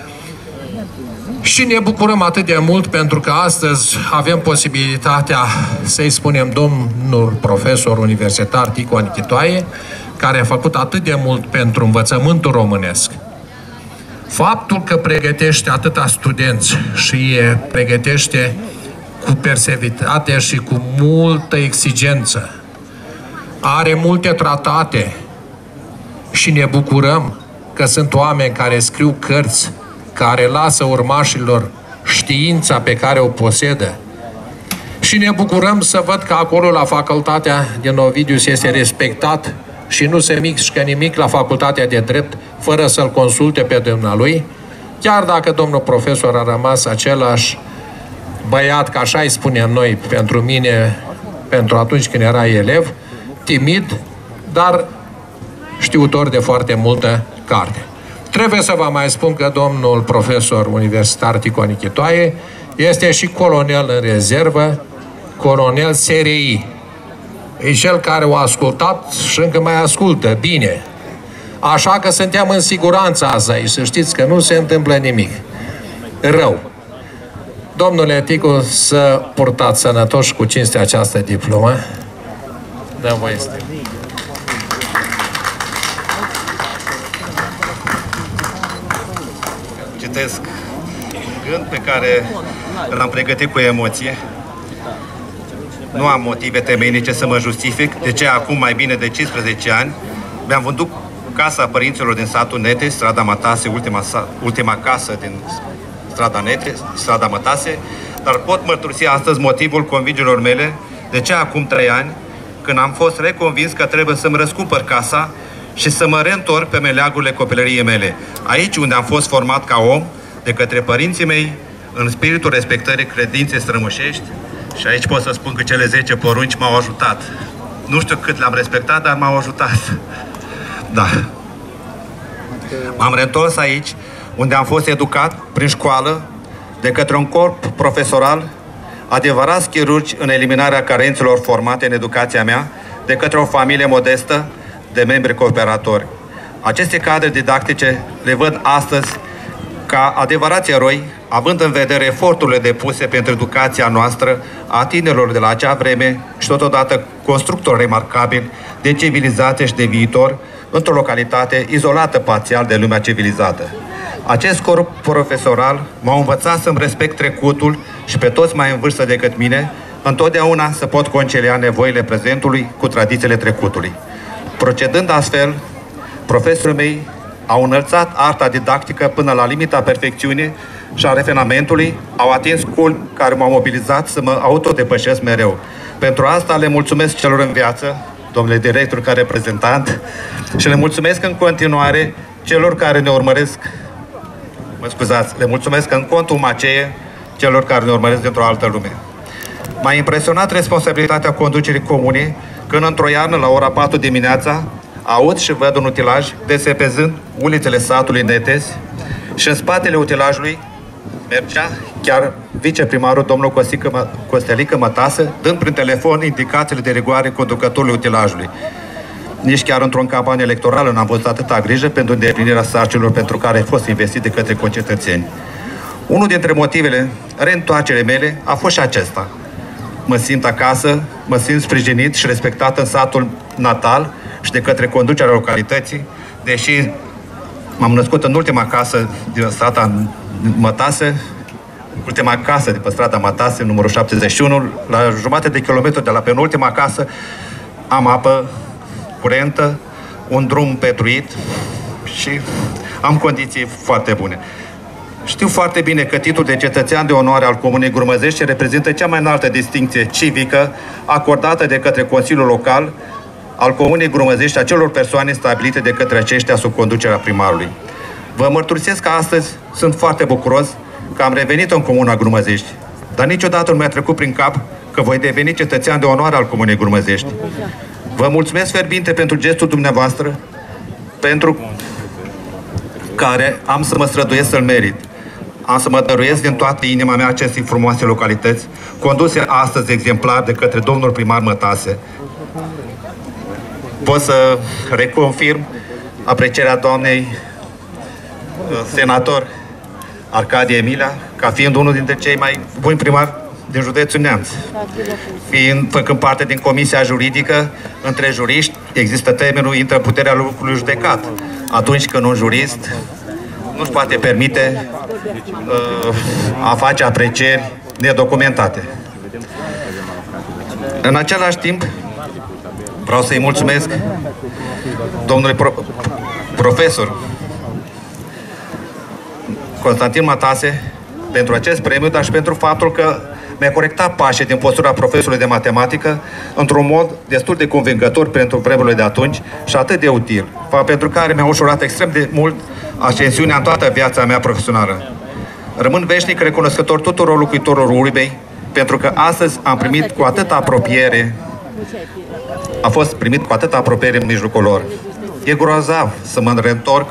Speaker 8: și ne bucurăm atât de mult pentru că astăzi avem posibilitatea să-i spunem domnul profesor universitar Ticu Anichetoae, care a făcut atât de mult pentru învățământul românesc. Faptul că pregătește atâta studenți și pregătește cu perseveritate și cu multă exigență, are multe tratate și ne bucurăm că sunt oameni care scriu cărți, care lasă urmașilor știința pe care o posedă. Și ne bucurăm să văd că acolo la facultatea din Ovidius este respectat și nu se mișcă nimic la facultatea de drept fără să-l consulte pe dumnealui, chiar dacă domnul profesor a rămas același băiat, că așa îi spunem noi, pentru mine, pentru atunci când era elev, timid, dar știutor de foarte multă carte. Trebuie să vă mai spun că domnul profesor universitar Ticu Anichetoae este și colonel în rezervă, colonel S R I. E cel care o ascultat și încă mai ascultă bine. Așa că suntem în siguranță azi aici, să știți că nu se întâmplă nimic rău. Domnule Ticu, să purtați sănătoși cu cinste această diplomă. Da, voi este.
Speaker 14: Citesc gând pe care l-am pregătit cu emoție. Nu am motive temeinice să mă justific de ce acum mai bine de cincisprezece ani mi-am vândut casa părinților din satul Nete, strada Mătase, ultima, ultima casă din strada Nete, strada Mătase, dar pot mărturisi astăzi motivul convingerilor mele de ce acum trei ani, când am fost reconvins că trebuie să-mi răscumpăr casa și să mă reîntorc pe meleagurile copilăriei mele, aici unde am fost format ca om de către părinții mei, în spiritul respectării credinței strămoșești. Și aici pot să spun că cele zece porunci m-au ajutat. Nu știu cât le-am respectat, dar m-au ajutat. Da. M-am reîntors aici, unde am fost educat prin școală, de către un corp profesoral, adevărați chirurgi în eliminarea carențelor formate în educația mea, de către o familie modestă de membri cooperatori. Aceste cadre didactice le văd astăzi Ca adevărați eroi, având în vedere eforturile depuse pentru educația noastră a tinerilor de la acea vreme și totodată constructori remarcabili de civilizație și de viitor într-o localitate izolată parțial de lumea civilizată. Acest corp profesoral m-a învățat să-mi respect trecutul și pe toți mai în vârstă decât mine, întotdeauna să pot concelia nevoile prezentului cu tradițiile trecutului. Procedând astfel, profesorii mei au înălțat arta didactică până la limita perfecțiunii și a refinementului, au atins culmi care m-au mobilizat să mă autodepășesc mereu. Pentru asta le mulțumesc celor în viață, domnule director ca reprezentant, și le mulțumesc în continuare celor care ne urmăresc, mă scuzați, le mulțumesc în contul Maceie celor care ne urmăresc dintr-o altă lume. M-a impresionat responsabilitatea conducerii comunei când într-o iarnă la ora patru dimineața aud și văd un utilaj desepezând ulițele satului Netes și în spatele utilajului mergea chiar viceprimarul domnul Costică, Costelică Mătasă, dând prin telefon indicațiile de rigoare conducătorului utilajului. Nici chiar într-o campanie electorală n-am văzut atâta grijă pentru îndeplinirea sarcinilor pentru care a fost investit de către concetățeni. Unul dintre motivele reîntoarcerii mele a fost și acesta. Mă simt acasă, mă simt sprijinit și respectat în satul natal și de către conducerea localității, deși m-am născut în ultima casă din strada Mătase, ultima casă de pe strada Mătase, numărul șaptezeci și unu, la jumătate de kilometru de la penultima casă, am apă curentă, un drum petruit și am condiții foarte bune. Știu foarte bine că titlul de cetățean de onoare al Comunei Grumăzești reprezintă cea mai înaltă distincție civică acordată de către Consiliul Local al Comunei Grumăzești acelor persoane stabilite de către aceștia sub conducerea primarului. Vă mărturisesc că astăzi sunt foarte bucuros că am revenit în Comuna Grumăzești, dar niciodată nu mi-a trecut prin cap că voi deveni cetățean de onoare al Comunei Grumăzești. Vă mulțumesc fierbinte pentru gestul dumneavoastră, pentru care am să mă străduiesc să-l merit. Am să mă dăruiesc din toată inima mea acestei frumoase localități, conduse astăzi exemplar de către domnul primar Mătase. Pot să reconfirm aprecierea doamnei senator Arcadie Emilia, ca fiind unul dintre cei mai buni primari din județul Neamț. Fiind, făcând parte din comisia juridică, între juriști există termenul intră puterea lucrului judecat. Atunci când un jurist nu-și poate permite uh, a face aprecieri nedocumentate. În același timp, vreau să-i mulțumesc domnului pro profesor Constantin Mătase pentru acest premiu, dar și pentru faptul că mi-a corectat pașii din postura profesorului de matematică într-un mod destul de convingător pentru vremurile de atunci și atât de util, fapt pentru care mi-a ușurat extrem de mult ascensiunea în toată viața mea profesională. Rămân veșnic recunoscător tuturor locuitorilor Urbei, pentru că astăzi am primit cu atâta apropiere, a fost primit cu atâta apropiere în mijlocul lor. E grozav să mă reîntorc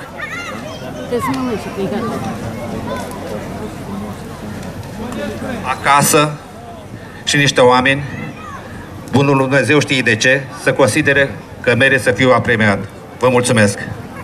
Speaker 14: acasă și niște oameni, bunul Dumnezeu știe de ce, să considere că merită să fiu apremiat. Vă mulțumesc!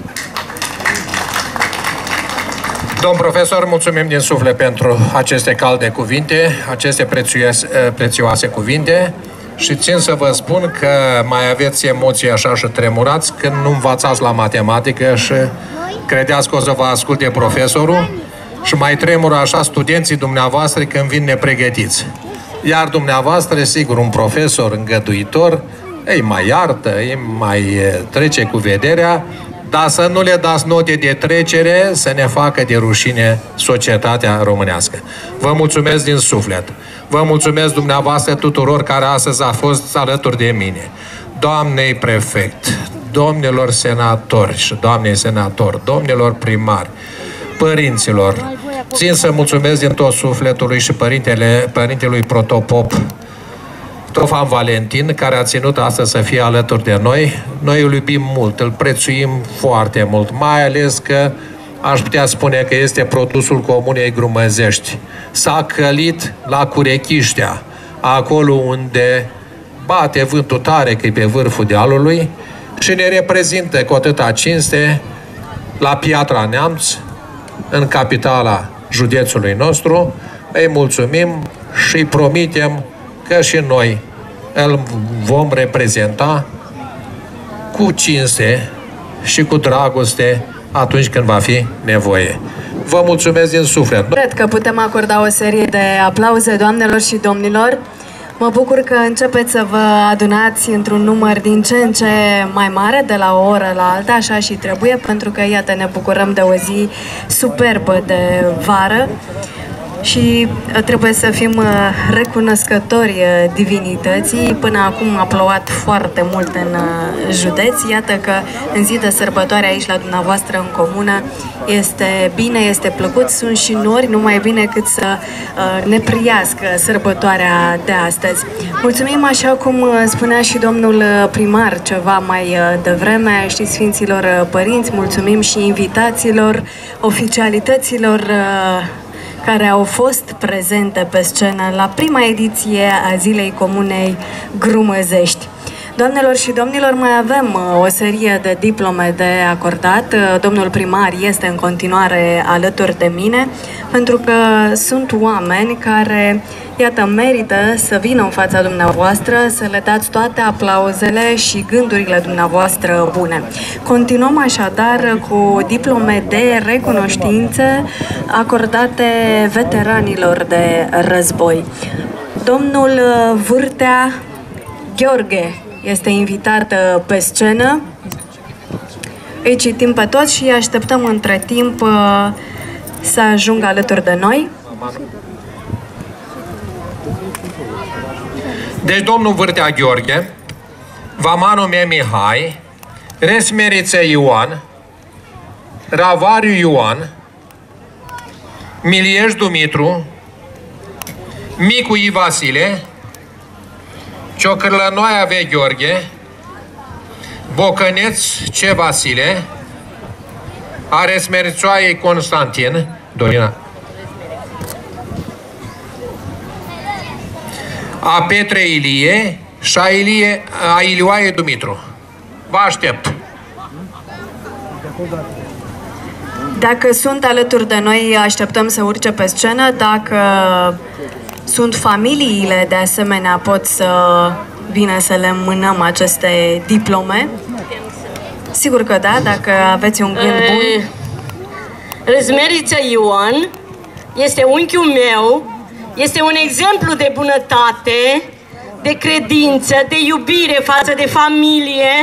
Speaker 8: Domn profesor, mulțumim din suflet pentru aceste calde cuvinte, aceste prețioase, prețioase cuvinte și țin să vă spun că mai aveți emoții așa și tremurați când nu învățați la matematică și credeați că o să vă asculte profesorul și mai tremură așa studenții dumneavoastră când vin nepregătiți. Iar dumneavoastră, sigur, un profesor îngăduitor, ei mai iartă, ei mai trece cu vederea, dar să nu le dați note de trecere să ne facă de rușine societatea românească. Vă mulțumesc din suflet. Vă mulțumesc dumneavoastră tuturor care astăzi a fost alături de mine. Doamnei prefect, domnilor senatori și doamnei senator, domnilor primari, părinților, țin să mulțumesc din tot sufletul lui și părintele, părintelui protopop Tofan Valentin, care a ținut astăzi să fie alături de noi. Noi îl iubim mult, îl prețuim foarte mult, mai ales că aș putea spune că este produsul Comunei Grumăzești. S-a călit la Curechiștea, acolo unde bate vântul tare, că e pe vârful dealului, și ne reprezintă cu atâta cinste la Piatra Neamț, în capitala județului nostru, îi mulțumim și îi promitem că și noi îl vom reprezenta cu cinste și cu dragoste atunci când va fi nevoie. Vă mulțumesc din suflet.
Speaker 1: Cred că putem acorda o serie de aplauze, doamnelor și domnilor. Mă bucur că începeți să vă adunați într-un număr din ce în ce mai mare, de la o oră la alta, așa și trebuie, pentru că, iată, ne bucurăm de o zi superbă de vară și trebuie să fim recunoscători divinității. Până acum a plouat foarte mult în județ. Iată că în zi de sărbătoare aici la dumneavoastră în comună este bine, este plăcut, sunt și nori, nu mai bine cât să ne priască sărbătoarea de astăzi. Mulțumim, așa cum spunea și domnul primar ceva mai devreme, și Sfinților Părinți, mulțumim și invitațiilor, oficialităților care au fost prezente pe scenă la prima ediție a Zilei Comunei Grumăzești. Doamnelor și domnilor, mai avem o serie de diplome de acordat. Domnul primar este în continuare alături de mine, pentru că sunt oameni care, iată, merită să vină în fața dumneavoastră, să le dați toate aplauzele și gândurile dumneavoastră bune. Continuăm așadar cu diplome de recunoștințe acordate veteranilor de război. Domnul Vârtea Gheorghe este invitat pe scenă. Îi citim pe toți și așteptăm între timp să ajungă alături de noi.
Speaker 8: Deci domnul Vârtea Gheorghe, Vamanu Me Mihai, Resmeriță Ioan, Ravariu Ioan, Milieș Dumitru, Micu I Vasile, Ciocârlănoaia V. Gheorghe, Bocăneț C. Vasile, Aresmerițoaie Constantin, Dorina, a Petre Ilie și a, Ilie, a Ilioaie Dumitru. Vă aștept!
Speaker 1: Dacă sunt alături de noi, așteptăm să urce pe scenă. Dacă sunt familiile, de asemenea, pot să vină să le mânăm aceste diplome. Sigur că da, dacă aveți un gând bun.
Speaker 15: Răzmeriță Ioan este unchiul meu, este un exemplu de bunătate, de credință, de iubire față de familie,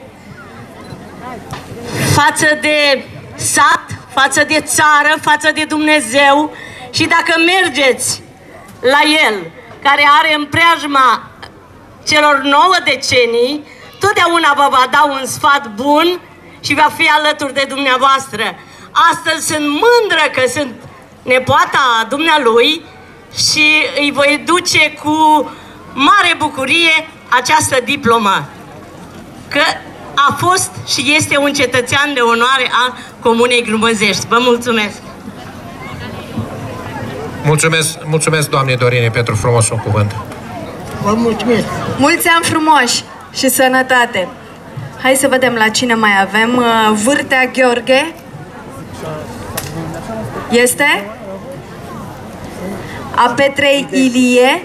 Speaker 15: față de sat, față de țară, față de Dumnezeu. Și dacă mergeți la el, care are în preajma celor nouă decenii, totdeauna vă va da un sfat bun și va fi alături de dumneavoastră. Astăzi sunt mândră că sunt nepoata dumnealui și îi voi duce cu mare bucurie această diplomă, că a fost și este un cetățean de onoare a Comunei Grumăzești. Vă mulțumesc!
Speaker 8: Mulțumesc, mulțumesc doamnei Dorine pentru frumosul cuvânt.
Speaker 15: Vă mulțumesc!
Speaker 1: Mulți ani frumoși și sănătate! Hai să vedem la cine mai avem. Vârtea Gheorghe este? A Petrei Ilie,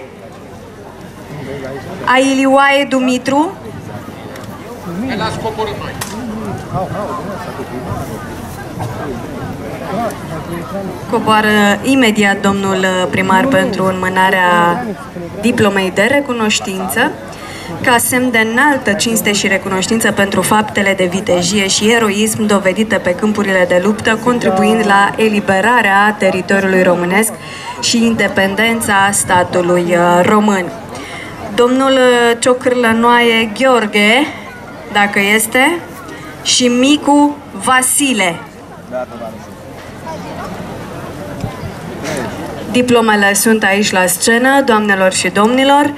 Speaker 1: a Ilioaie Dumitru, coboară imediat domnul primar pentru înmânarea diplomei de recunoștință, ca semn de înaltă cinste și recunoștință pentru faptele de vitejie și eroism dovedite pe câmpurile de luptă, contribuind la eliberarea teritoriului românesc și independența statului român. Domnul Ciocârlănoaie Gheorghe, dacă este, și Micu Vasile. Diplomele sunt aici la scenă, doamnelor și domnilor.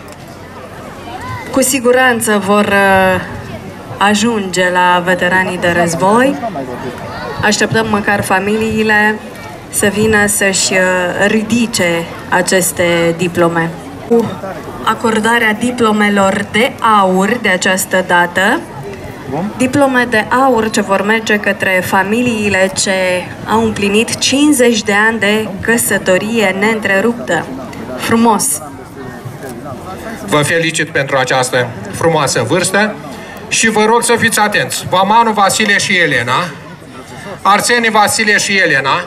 Speaker 1: Cu siguranță vor ajunge la veteranii de război. Așteptăm măcar familiile să vină să-și ridice aceste diplome. Cu acordarea diplomelor de aur de această dată, Diplome de aur ce vor merge către familiile ce au împlinit cincizeci de ani de căsătorie neîntreruptă. Frumos!
Speaker 8: Vă felicit pentru această frumoasă vârstă și vă rog să fiți atenți. Vamanu Vasile și Elena, Arsenie Vasile și Elena,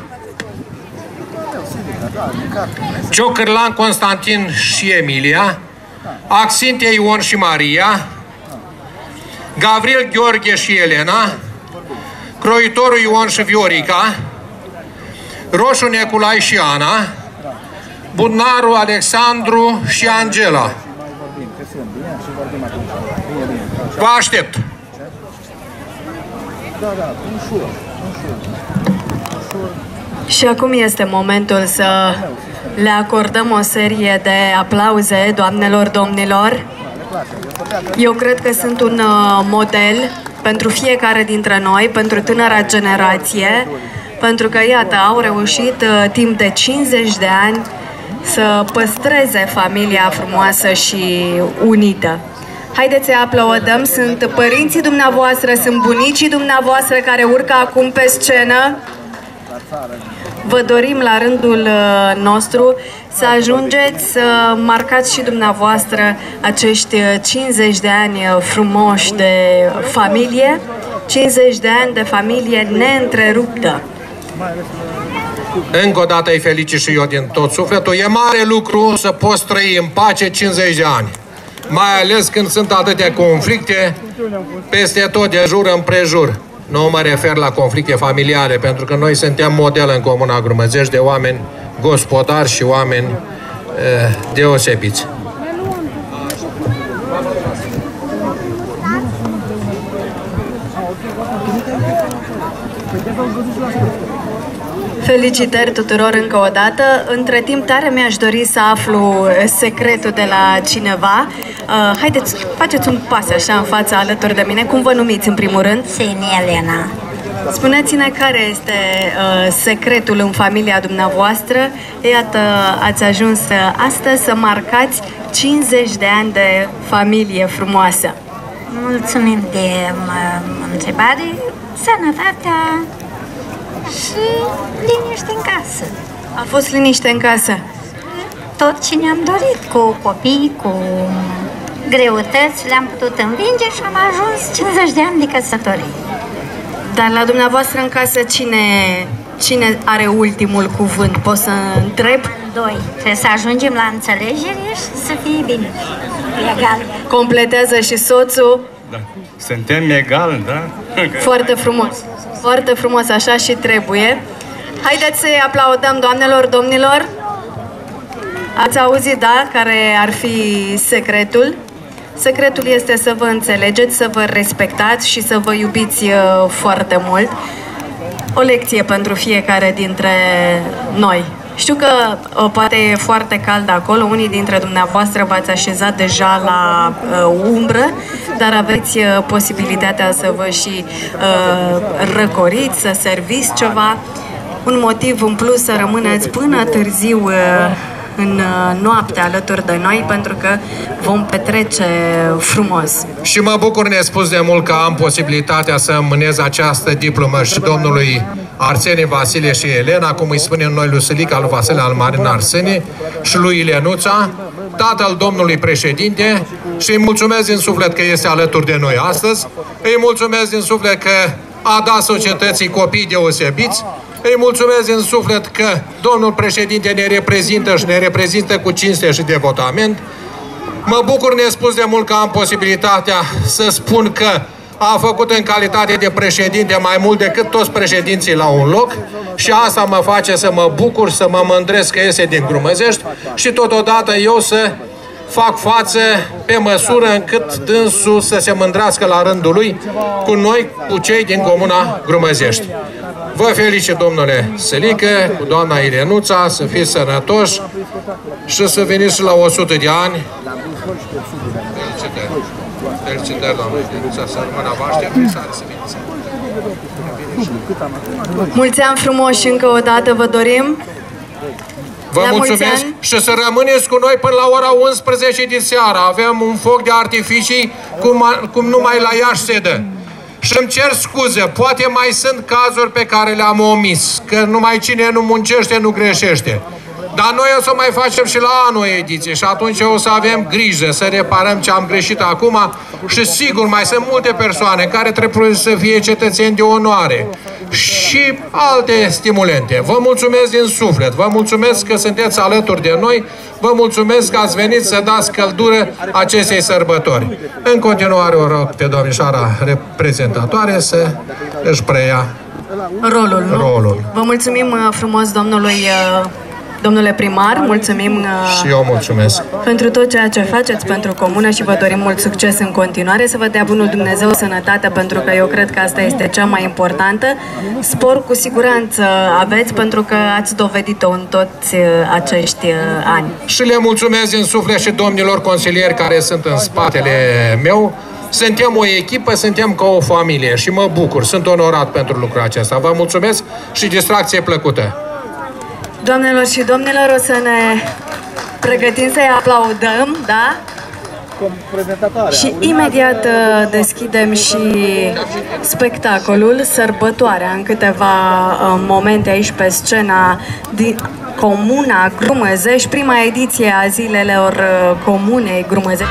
Speaker 8: Ciocârlan Constantin și Emilia, Axintie Ion și Maria, Gavril Gheorghe și Elena, Croitorul Ion și Viorica, Roșu Neculai și Ana, Budnaru Alexandru și Angela. Vă aștept!
Speaker 1: Și acum este momentul să le acordăm o serie de aplauze, doamnelor, domnilor. Eu cred că sunt un model pentru fiecare dintre noi, pentru tânăra generație, pentru că, iată, au reușit timp de cincizeci de ani să păstreze familia frumoasă și unită. Haideți să aplaudăm, sunt părinții dumneavoastră, sunt bunicii dumneavoastră care urcă acum pe scenă. Vă dorim la rândul nostru să ajungeți să marcați și dumneavoastră acești cincizeci de ani frumoși de familie, cincizeci de ani de familie neîntreruptă.
Speaker 8: Încă o dată îi felicit și eu din tot sufletul. E mare lucru să poți trăi în pace cincizeci de ani. Mai ales când sunt atâtea conflicte peste tot, de jur împrejur. Nu mă refer la conflicte familiare, pentru că noi suntem model în Comuna Grumăzești de oameni gospodari și oameni uh, deosebiți.
Speaker 1: Felicitări tuturor încă o dată. Între timp, tare mi-aș dori să aflu secretul de la cineva. Uh, haideți, faceți un pas așa în fața alături de mine. Cum vă numiți în primul rând?
Speaker 16: Sunt Elena.
Speaker 1: Spuneți-ne care este uh, secretul în familia dumneavoastră. Iată, ați ajuns astăzi să marcați cincizeci de ani de familie frumoasă.
Speaker 16: Mulțumim de întrebare. Sănătatea și liniște în casă.
Speaker 1: A fost liniște în casă?
Speaker 16: Tot ce ne-am dorit, cu copii, cu greutăți, le-am putut învinge și am ajuns cincizeci de ani de căsătorie.
Speaker 1: Dar la dumneavoastră în casă cine, cine are ultimul cuvânt? Pot să întreb?
Speaker 16: Doi. Trebuie să ajungem la înțelegere și să fie bine. Egal.
Speaker 1: Completează și soțul.
Speaker 5: Da. Suntem egal, da?
Speaker 1: Foarte frumos. Foarte frumos, așa și trebuie. Haideți să-i aplaudăm, doamnelor, domnilor. Ați auzit, da, care ar fi secretul? Secretul este să vă înțelegeți, să vă respectați și să vă iubiți uh, foarte mult. O lecție pentru fiecare dintre noi. Știu că uh, poate e foarte cald acolo, unii dintre dumneavoastră v-ați așezat deja la uh, umbră, dar aveți uh, posibilitatea să vă și uh, răcoriți, să serviți ceva. Un motiv în plus să rămâneți până târziu uh, în noapte alături de noi, pentru că vom petrece frumos.
Speaker 8: Și mă bucur nespus de mult că am posibilitatea să mânez această diplomă și domnului Arsenie Vasile și Elena, cum îi spunem noi lui Silica, lui Vasile Almarin Arsenie și lui Ilenuța, tatăl domnului președinte, și îi mulțumesc din suflet că este alături de noi astăzi. Îi mulțumesc din suflet că a dat societății copii deosebiți. Îi mulțumesc din suflet că domnul președinte ne reprezintă și ne reprezintă cu cinste și devotament. Mă bucur nespus de mult că am posibilitatea să spun că a făcut în calitate de președinte mai mult decât toți președinții la un loc și asta mă face să mă bucur, să mă mândresc că iese din Grumăzești și totodată eu să fac față pe măsură încât dânsul să se mândrească la rândul lui cu noi, cu cei din Comuna Grumăzești. Vă felicit, domnule Selică, cu doamna Ilenuța, să fiți sănătoși și să veniți și la o sută de ani. Felicitări. Felicitări, doamna Ilenuța, să rămână vaște, să veniți.
Speaker 1: Mulți ani frumoși încă o dată vă dorim.
Speaker 8: Vă
Speaker 1: la
Speaker 8: mulțumesc și să rămâneți cu noi până la ora unsprezece din seara. Avem un foc de artificii cum, cum numai la Iași se dă. Și îmi cer scuze, poate mai sunt cazuri pe care le-am omis, că numai cine nu muncește nu greșește. Dar noi o să mai facem și la anul ediție și atunci o să avem grijă să reparăm ce am greșit acum și sigur mai sunt multe persoane care trebuie să fie cetățeni de onoare și alte stimulente. Vă mulțumesc din suflet, vă mulțumesc că sunteți alături de noi, vă mulțumesc că ați venit să dați căldură acestei sărbători. În continuare o rog pe domnișoara reprezentatoare să își preia
Speaker 1: rolul.
Speaker 8: rolul.
Speaker 1: Vă mulțumim frumos domnului Domnule primar, mulțumim
Speaker 8: și eu mulțumesc
Speaker 1: pentru tot ceea ce faceți pentru comună și vă dorim mult succes în continuare, să vă dea bunul Dumnezeu sănătate, pentru că eu cred că asta este cea mai importantă. Spor cu siguranță aveți, pentru că ați dovedit-o în toți acești ani.
Speaker 8: Și le mulțumesc din suflet și domnilor consilieri care sunt în spatele meu. Suntem o echipă, suntem ca o familie și mă bucur, sunt onorat pentru lucrul acesta. Vă mulțumesc și distracție plăcută!
Speaker 1: Doamnelor și domnilor, o să ne pregătim să-i aplaudăm, da? Și imediat deschidem și spectacolul, sărbătoarea, în câteva momente aici pe scena din Comuna Grumăzești, prima ediție a Zilelor Comunei Grumăzești.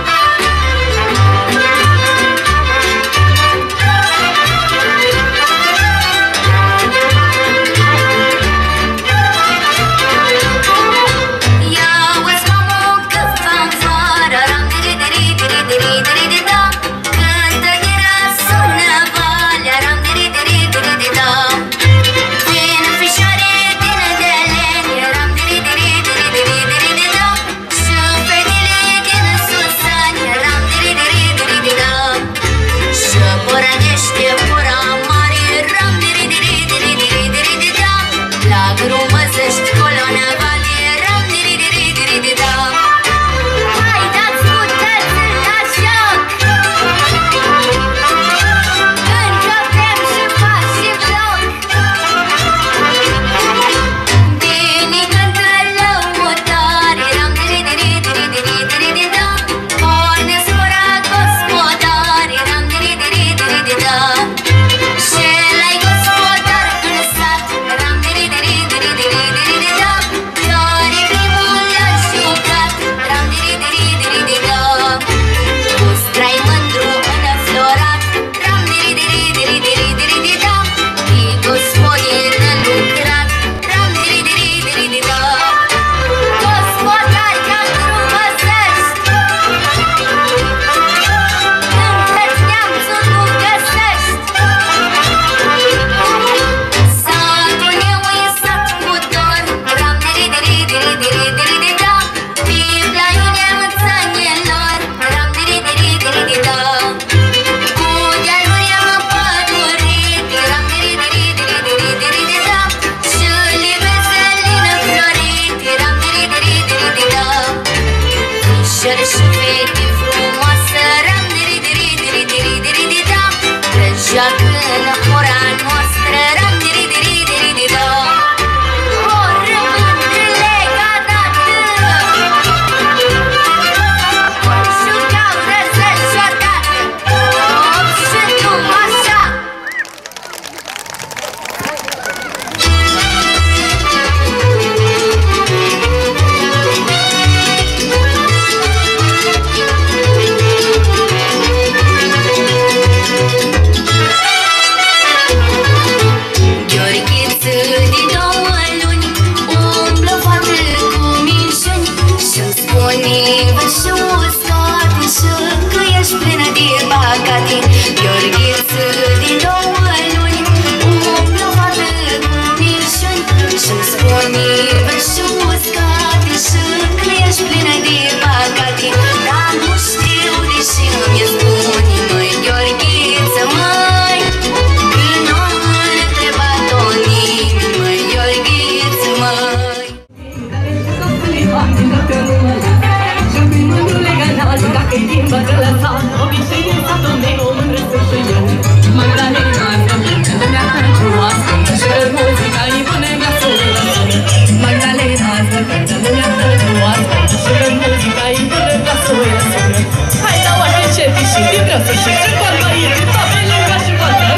Speaker 17: Hai la oameni ce piși, din grăsă și ce barbărie, toate lângă și barbărie.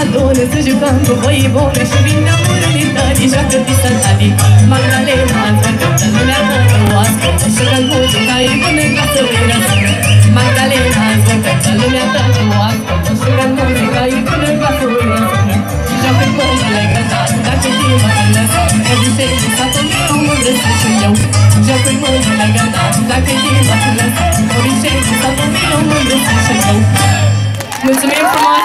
Speaker 17: adună să jucăm cu voi bune și vin de murile tării, joacă pista tanii. Magdalena, ascultă lumea toată o ascultă și că-l muzica e bună ca să îi răsună. Magdalena, ascultă lumea toată o ascultă și că-l muzica e bună ca să îi răsună. Și joacă mâinile grătate, dacă știi mă te lăsa, o dușei de satul meu mândră să și eu. Joacă mâinile grătate, dacă știi mă te lăsa, o dușei de satul meu mândră să și eu. Mulțumim frumos!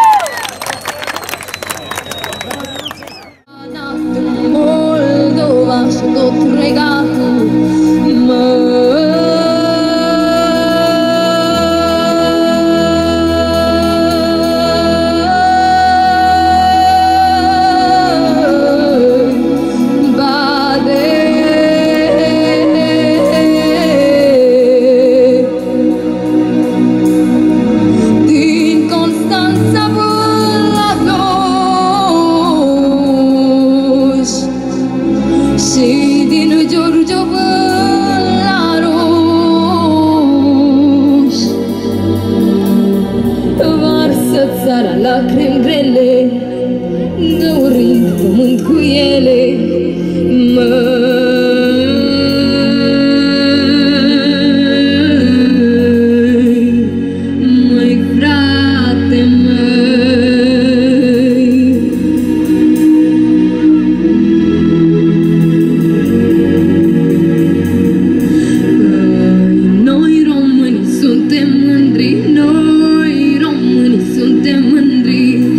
Speaker 17: Moldova și tot regatul lacrimi grele, găurind pământ cu ele, măi, măi, frate, măi. Noi români suntem mândri, noi români suntem mândri.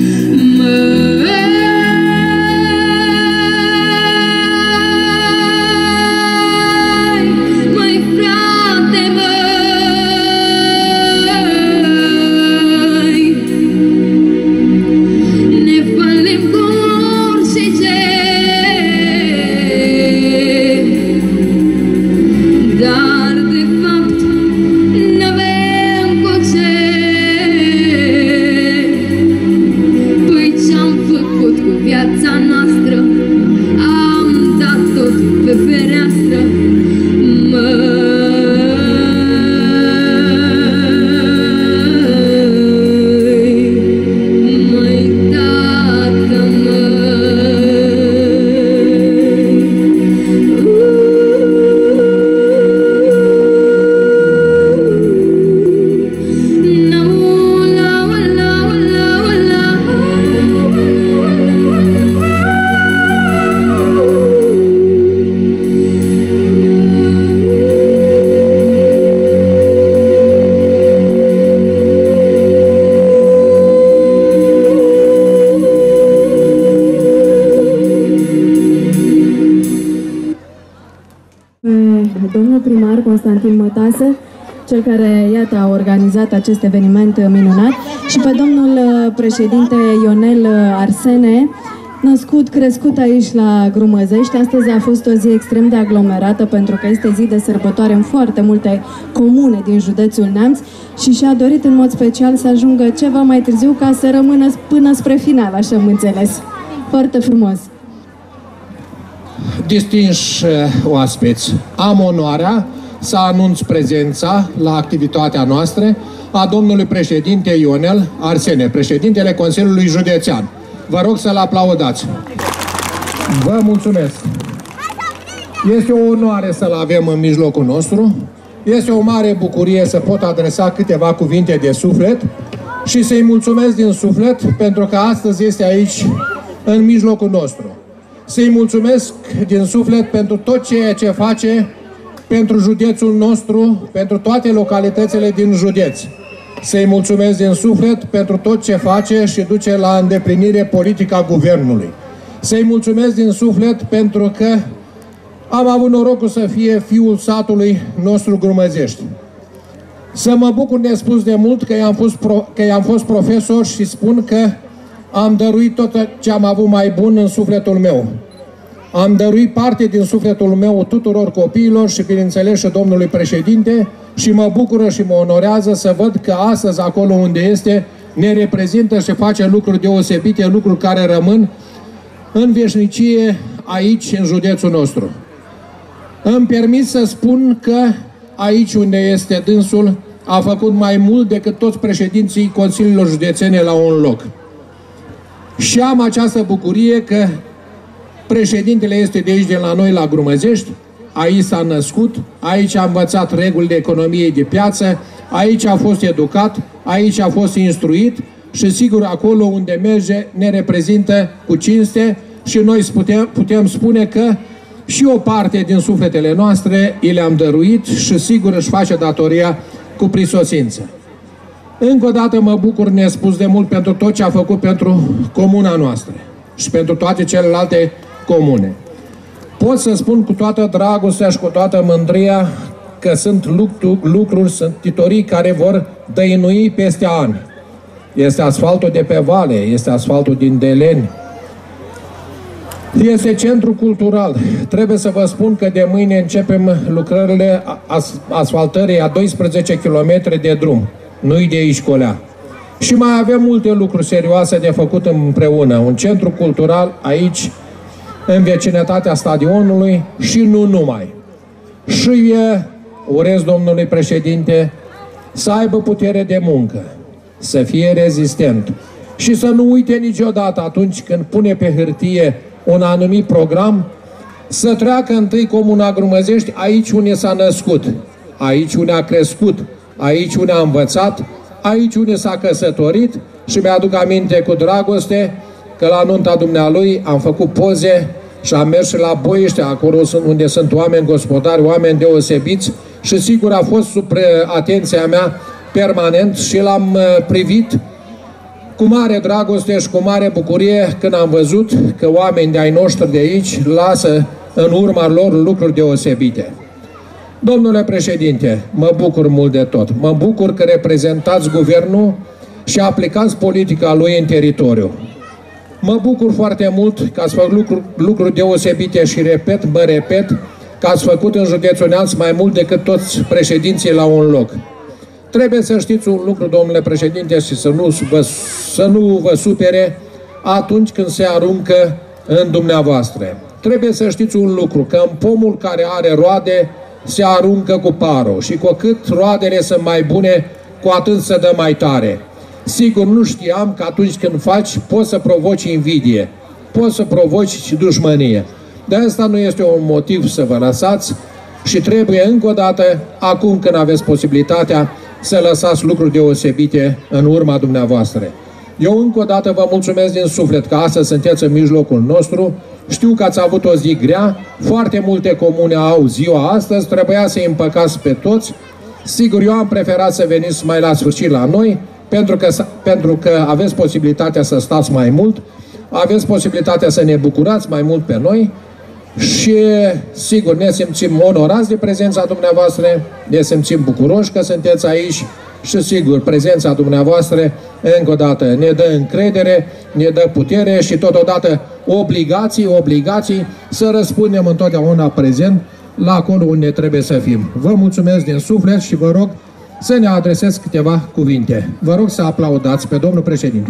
Speaker 1: Domnul primar Constantin Mătase, cel care, iată, a organizat acest eveniment minunat, și pe domnul președinte Ionel Arsene, născut, crescut aici la Grumăzești. Astăzi a fost o zi extrem de aglomerată pentru că este zi de sărbătoare în foarte multe comune din județul Neamț și și-a dorit în mod special să ajungă ceva mai târziu ca să rămână până spre final, așa am înțeles. Foarte frumos!
Speaker 8: Distinși oaspeți, am onoarea să anunț prezența la activitatea noastră a domnului președinte Ionel Arsene, președintele Consiliului Județean. Vă rog să-l aplaudați. Vă mulțumesc. Este o onoare să-l avem în mijlocul nostru. Este o mare bucurie să pot adresa câteva cuvinte de suflet și să-i mulțumesc din suflet pentru că astăzi este aici în mijlocul nostru. Să-i mulțumesc din suflet pentru tot ceea ce face pentru județul nostru, pentru toate localitățile din județ. Să-i mulțumesc din suflet pentru tot ce face și duce la îndeplinire politica guvernului. Să-i mulțumesc din suflet pentru că am avut norocul să fie fiul satului nostru Grumăzești. Să mă bucur nespus de mult că i-am fost, pro, că i-am fost profesor și spun că am dăruit tot ce am avut mai bun în sufletul meu. Am dăruit parte din sufletul meu tuturor copiilor și, bineînțeles, și domnului președinte și mă bucură și mă onorează să văd că astăzi, acolo unde este, ne reprezintă și face lucruri deosebite, lucruri care rămân în veșnicie aici, în județul nostru. Îmi permit să spun că aici unde este dânsul a făcut mai mult decât toți președinții consiliilor județene la un loc. Și am această bucurie că președintele este de aici, de la noi, la Grumăzești, aici s-a născut, aici a învățat regulile economiei de piață, aici a fost educat, aici a fost instruit și sigur acolo unde merge ne reprezintă cu cinste și noi putem, putem spune că și o parte din sufletele noastre i le-am dăruit și sigur își face datoria cu prisosință. Încă o dată mă bucur nespus de mult pentru tot ce a făcut pentru comuna noastră și pentru toate celelalte comune. Pot să spun cu toată dragostea și cu toată mândria că sunt lucruri, sunt titorii care vor dăinui peste ani. Este asfaltul de pe vale, este asfaltul din Deleni, este centru cultural. Trebuie să vă spun că de mâine începem lucrările asfaltării a doisprezece kilometri de drum. Nu-i de aici colea. Și mai avem multe lucruri serioase de făcut împreună. Un centru cultural aici, în vecinătatea stadionului și nu numai. Și urez domnului președinte să aibă putere de muncă, să fie rezistent și să nu uite niciodată atunci când pune pe hârtie un anumit program, să treacă întâi Comuna Grumăzești aici unde s-a născut, aici unde a crescut, aici unde a învățat, aici unde s-a căsătorit și mi-aduc aminte cu dragoste că la nunta dumnealui am făcut poze și am mers și la Boiește, acolo unde sunt oameni gospodari, oameni deosebiți și sigur a fost sub atenția mea permanent și l-am privit cu mare dragoste și cu mare bucurie când am văzut că oameni de-ai noștri de aici lasă în urma lor lucruri deosebite. Domnule președinte, mă bucur mult de tot. Mă bucur că reprezentați guvernul și aplicați politica lui în teritoriu. Mă bucur foarte mult că ați făcut lucruri, lucruri deosebite și repet, mă repet, că ați făcut în județul Neamț mai mult decât toți președinții la un loc. Trebuie să știți un lucru, domnule președinte, și să nu vă, să nu vă supere atunci când se aruncă în dumneavoastră. Trebuie să știți un lucru, că în pomul care are roade se aruncă cu parul și cu cât roadele sunt mai bune, cu atât se dă mai tare. Sigur, nu știam că atunci când faci, poți să provoci invidie, poți să provoci și dușmănie. De asta nu este un motiv să vă lăsați și trebuie încă o dată, acum când aveți posibilitatea, să lăsați lucruri deosebite în urma dumneavoastră. Eu încă o dată vă mulțumesc din suflet că astăzi sunteți în mijlocul nostru. Știu că ați avut o zi grea, foarte multe comune au ziua astăzi, trebuia să îi împăcați pe toți. Sigur, eu am preferat să veniți mai la sfârșit la noi, pentru că, pentru că aveți posibilitatea să stați mai mult, aveți posibilitatea să ne bucurați mai mult pe noi și, sigur, ne simțim onorați de prezența dumneavoastră, ne simțim bucuroși că sunteți aici și, sigur, prezența dumneavoastră, încă o dată, ne dă încredere, ne dă putere și, totodată, obligații, obligații să răspundem întotdeauna prezent la acolo unde trebuie să fim. Vă mulțumesc din suflet și vă rog să ne adresez câteva cuvinte. Vă rog să aplaudați pe domnul președinte.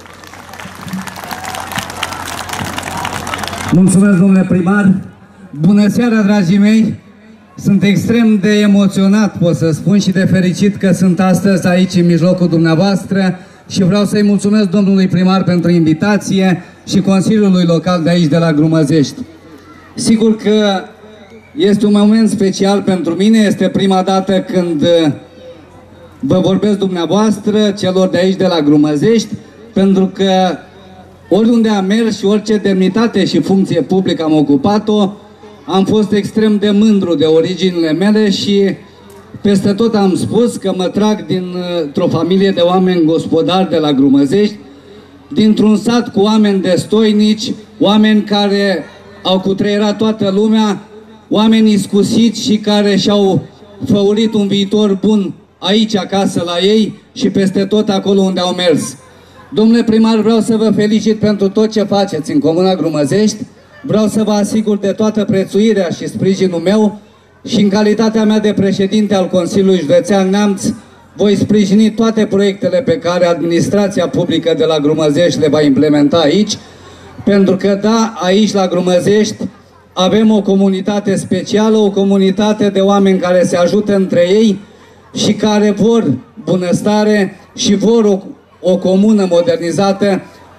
Speaker 18: Mulțumesc, domnule primar. Bună seara, dragii mei. Sunt extrem de emoționat, pot să spun, și de fericit că sunt astăzi aici în mijlocul dumneavoastră și vreau să-i mulțumesc domnului primar pentru invitație și Consiliului Local de aici, de la Grumăzești. Sigur că este un moment special pentru mine, este prima dată când vă vorbesc dumneavoastră, celor de aici, de la Grumăzești, pentru că oriunde am mers și orice demnitate și funcție publică am ocupat-o, am fost extrem de mândru de originile mele și peste tot am spus că mă trag dintr-o familie de oameni gospodari de la Grumăzești, dintr-un sat cu oameni destoinici, oameni care au cutreierat toată lumea, oameni iscusiți și care și-au făurit un viitor bun aici, acasă, la ei și peste tot acolo unde au mers. Domnule primar, vreau să vă felicit pentru tot ce faceți în Comuna Grumăzești. Vreau să vă asigur de toată prețuirea și sprijinul meu și în calitatea mea de președinte al Consiliului Județean Neamț voi sprijini toate proiectele pe care administrația publică de la Grumăzești le va implementa aici, pentru că, da, aici la Grumăzești avem o comunitate specială, o comunitate de oameni care se ajută între ei și care vor bunăstare și vor o, o comună modernizată,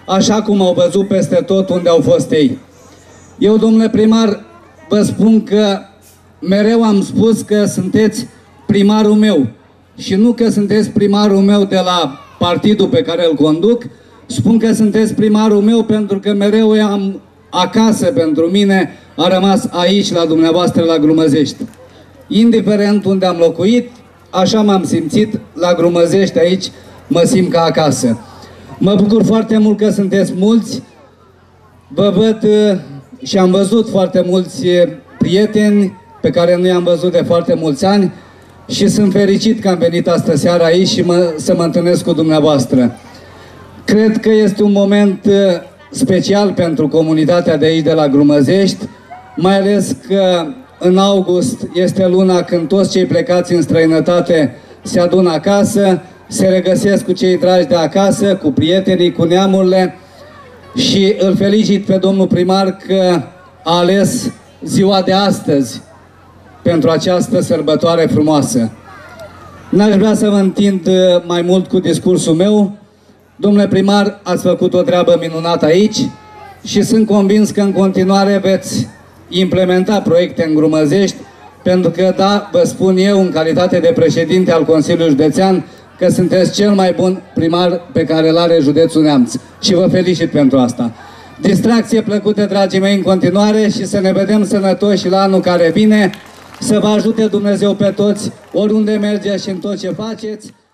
Speaker 18: așa cum au văzut peste tot unde au fost ei. Eu, domnule primar, vă spun că mereu am spus că sunteți primarul meu și nu că sunteți primarul meu de la partidul pe care îl conduc, spun că sunteți primarul meu pentru că mereu am acasă pentru mine, a rămas aici la dumneavoastră la Grumăzești. Indiferent unde am locuit, așa m-am simțit la Grumăzești aici, mă simt ca acasă. Mă bucur foarte mult că sunteți mulți, vă văd și am văzut foarte mulți prieteni pe care nu i-am văzut de foarte mulți ani și sunt fericit că am venit astă seară aici și mă, să mă întâlnesc cu dumneavoastră. Cred că este un moment special pentru comunitatea de aici de la Grumăzești, mai ales că în august este luna când toți cei plecați în străinătate se adună acasă, se regăsesc cu cei dragi de acasă, cu prietenii, cu neamurile și îl felicit pe domnul primar că a ales ziua de astăzi pentru această sărbătoare frumoasă. N-aș vrea să vă întind mai mult cu discursul meu. Domnule primar, ați făcut o treabă minunată aici și sunt convins că în continuare veți implementa proiecte în Grumăzești, pentru că, da, vă spun eu, în calitate de președinte al Consiliului Județean, că sunteți cel mai bun primar pe care îl are județul Neamț și vă felicit pentru asta. Distracție plăcută, dragii mei, în continuare și să ne vedem sănătoși și la anul care vine, să vă ajute Dumnezeu pe toți, oriunde mergeți și în tot ce faceți.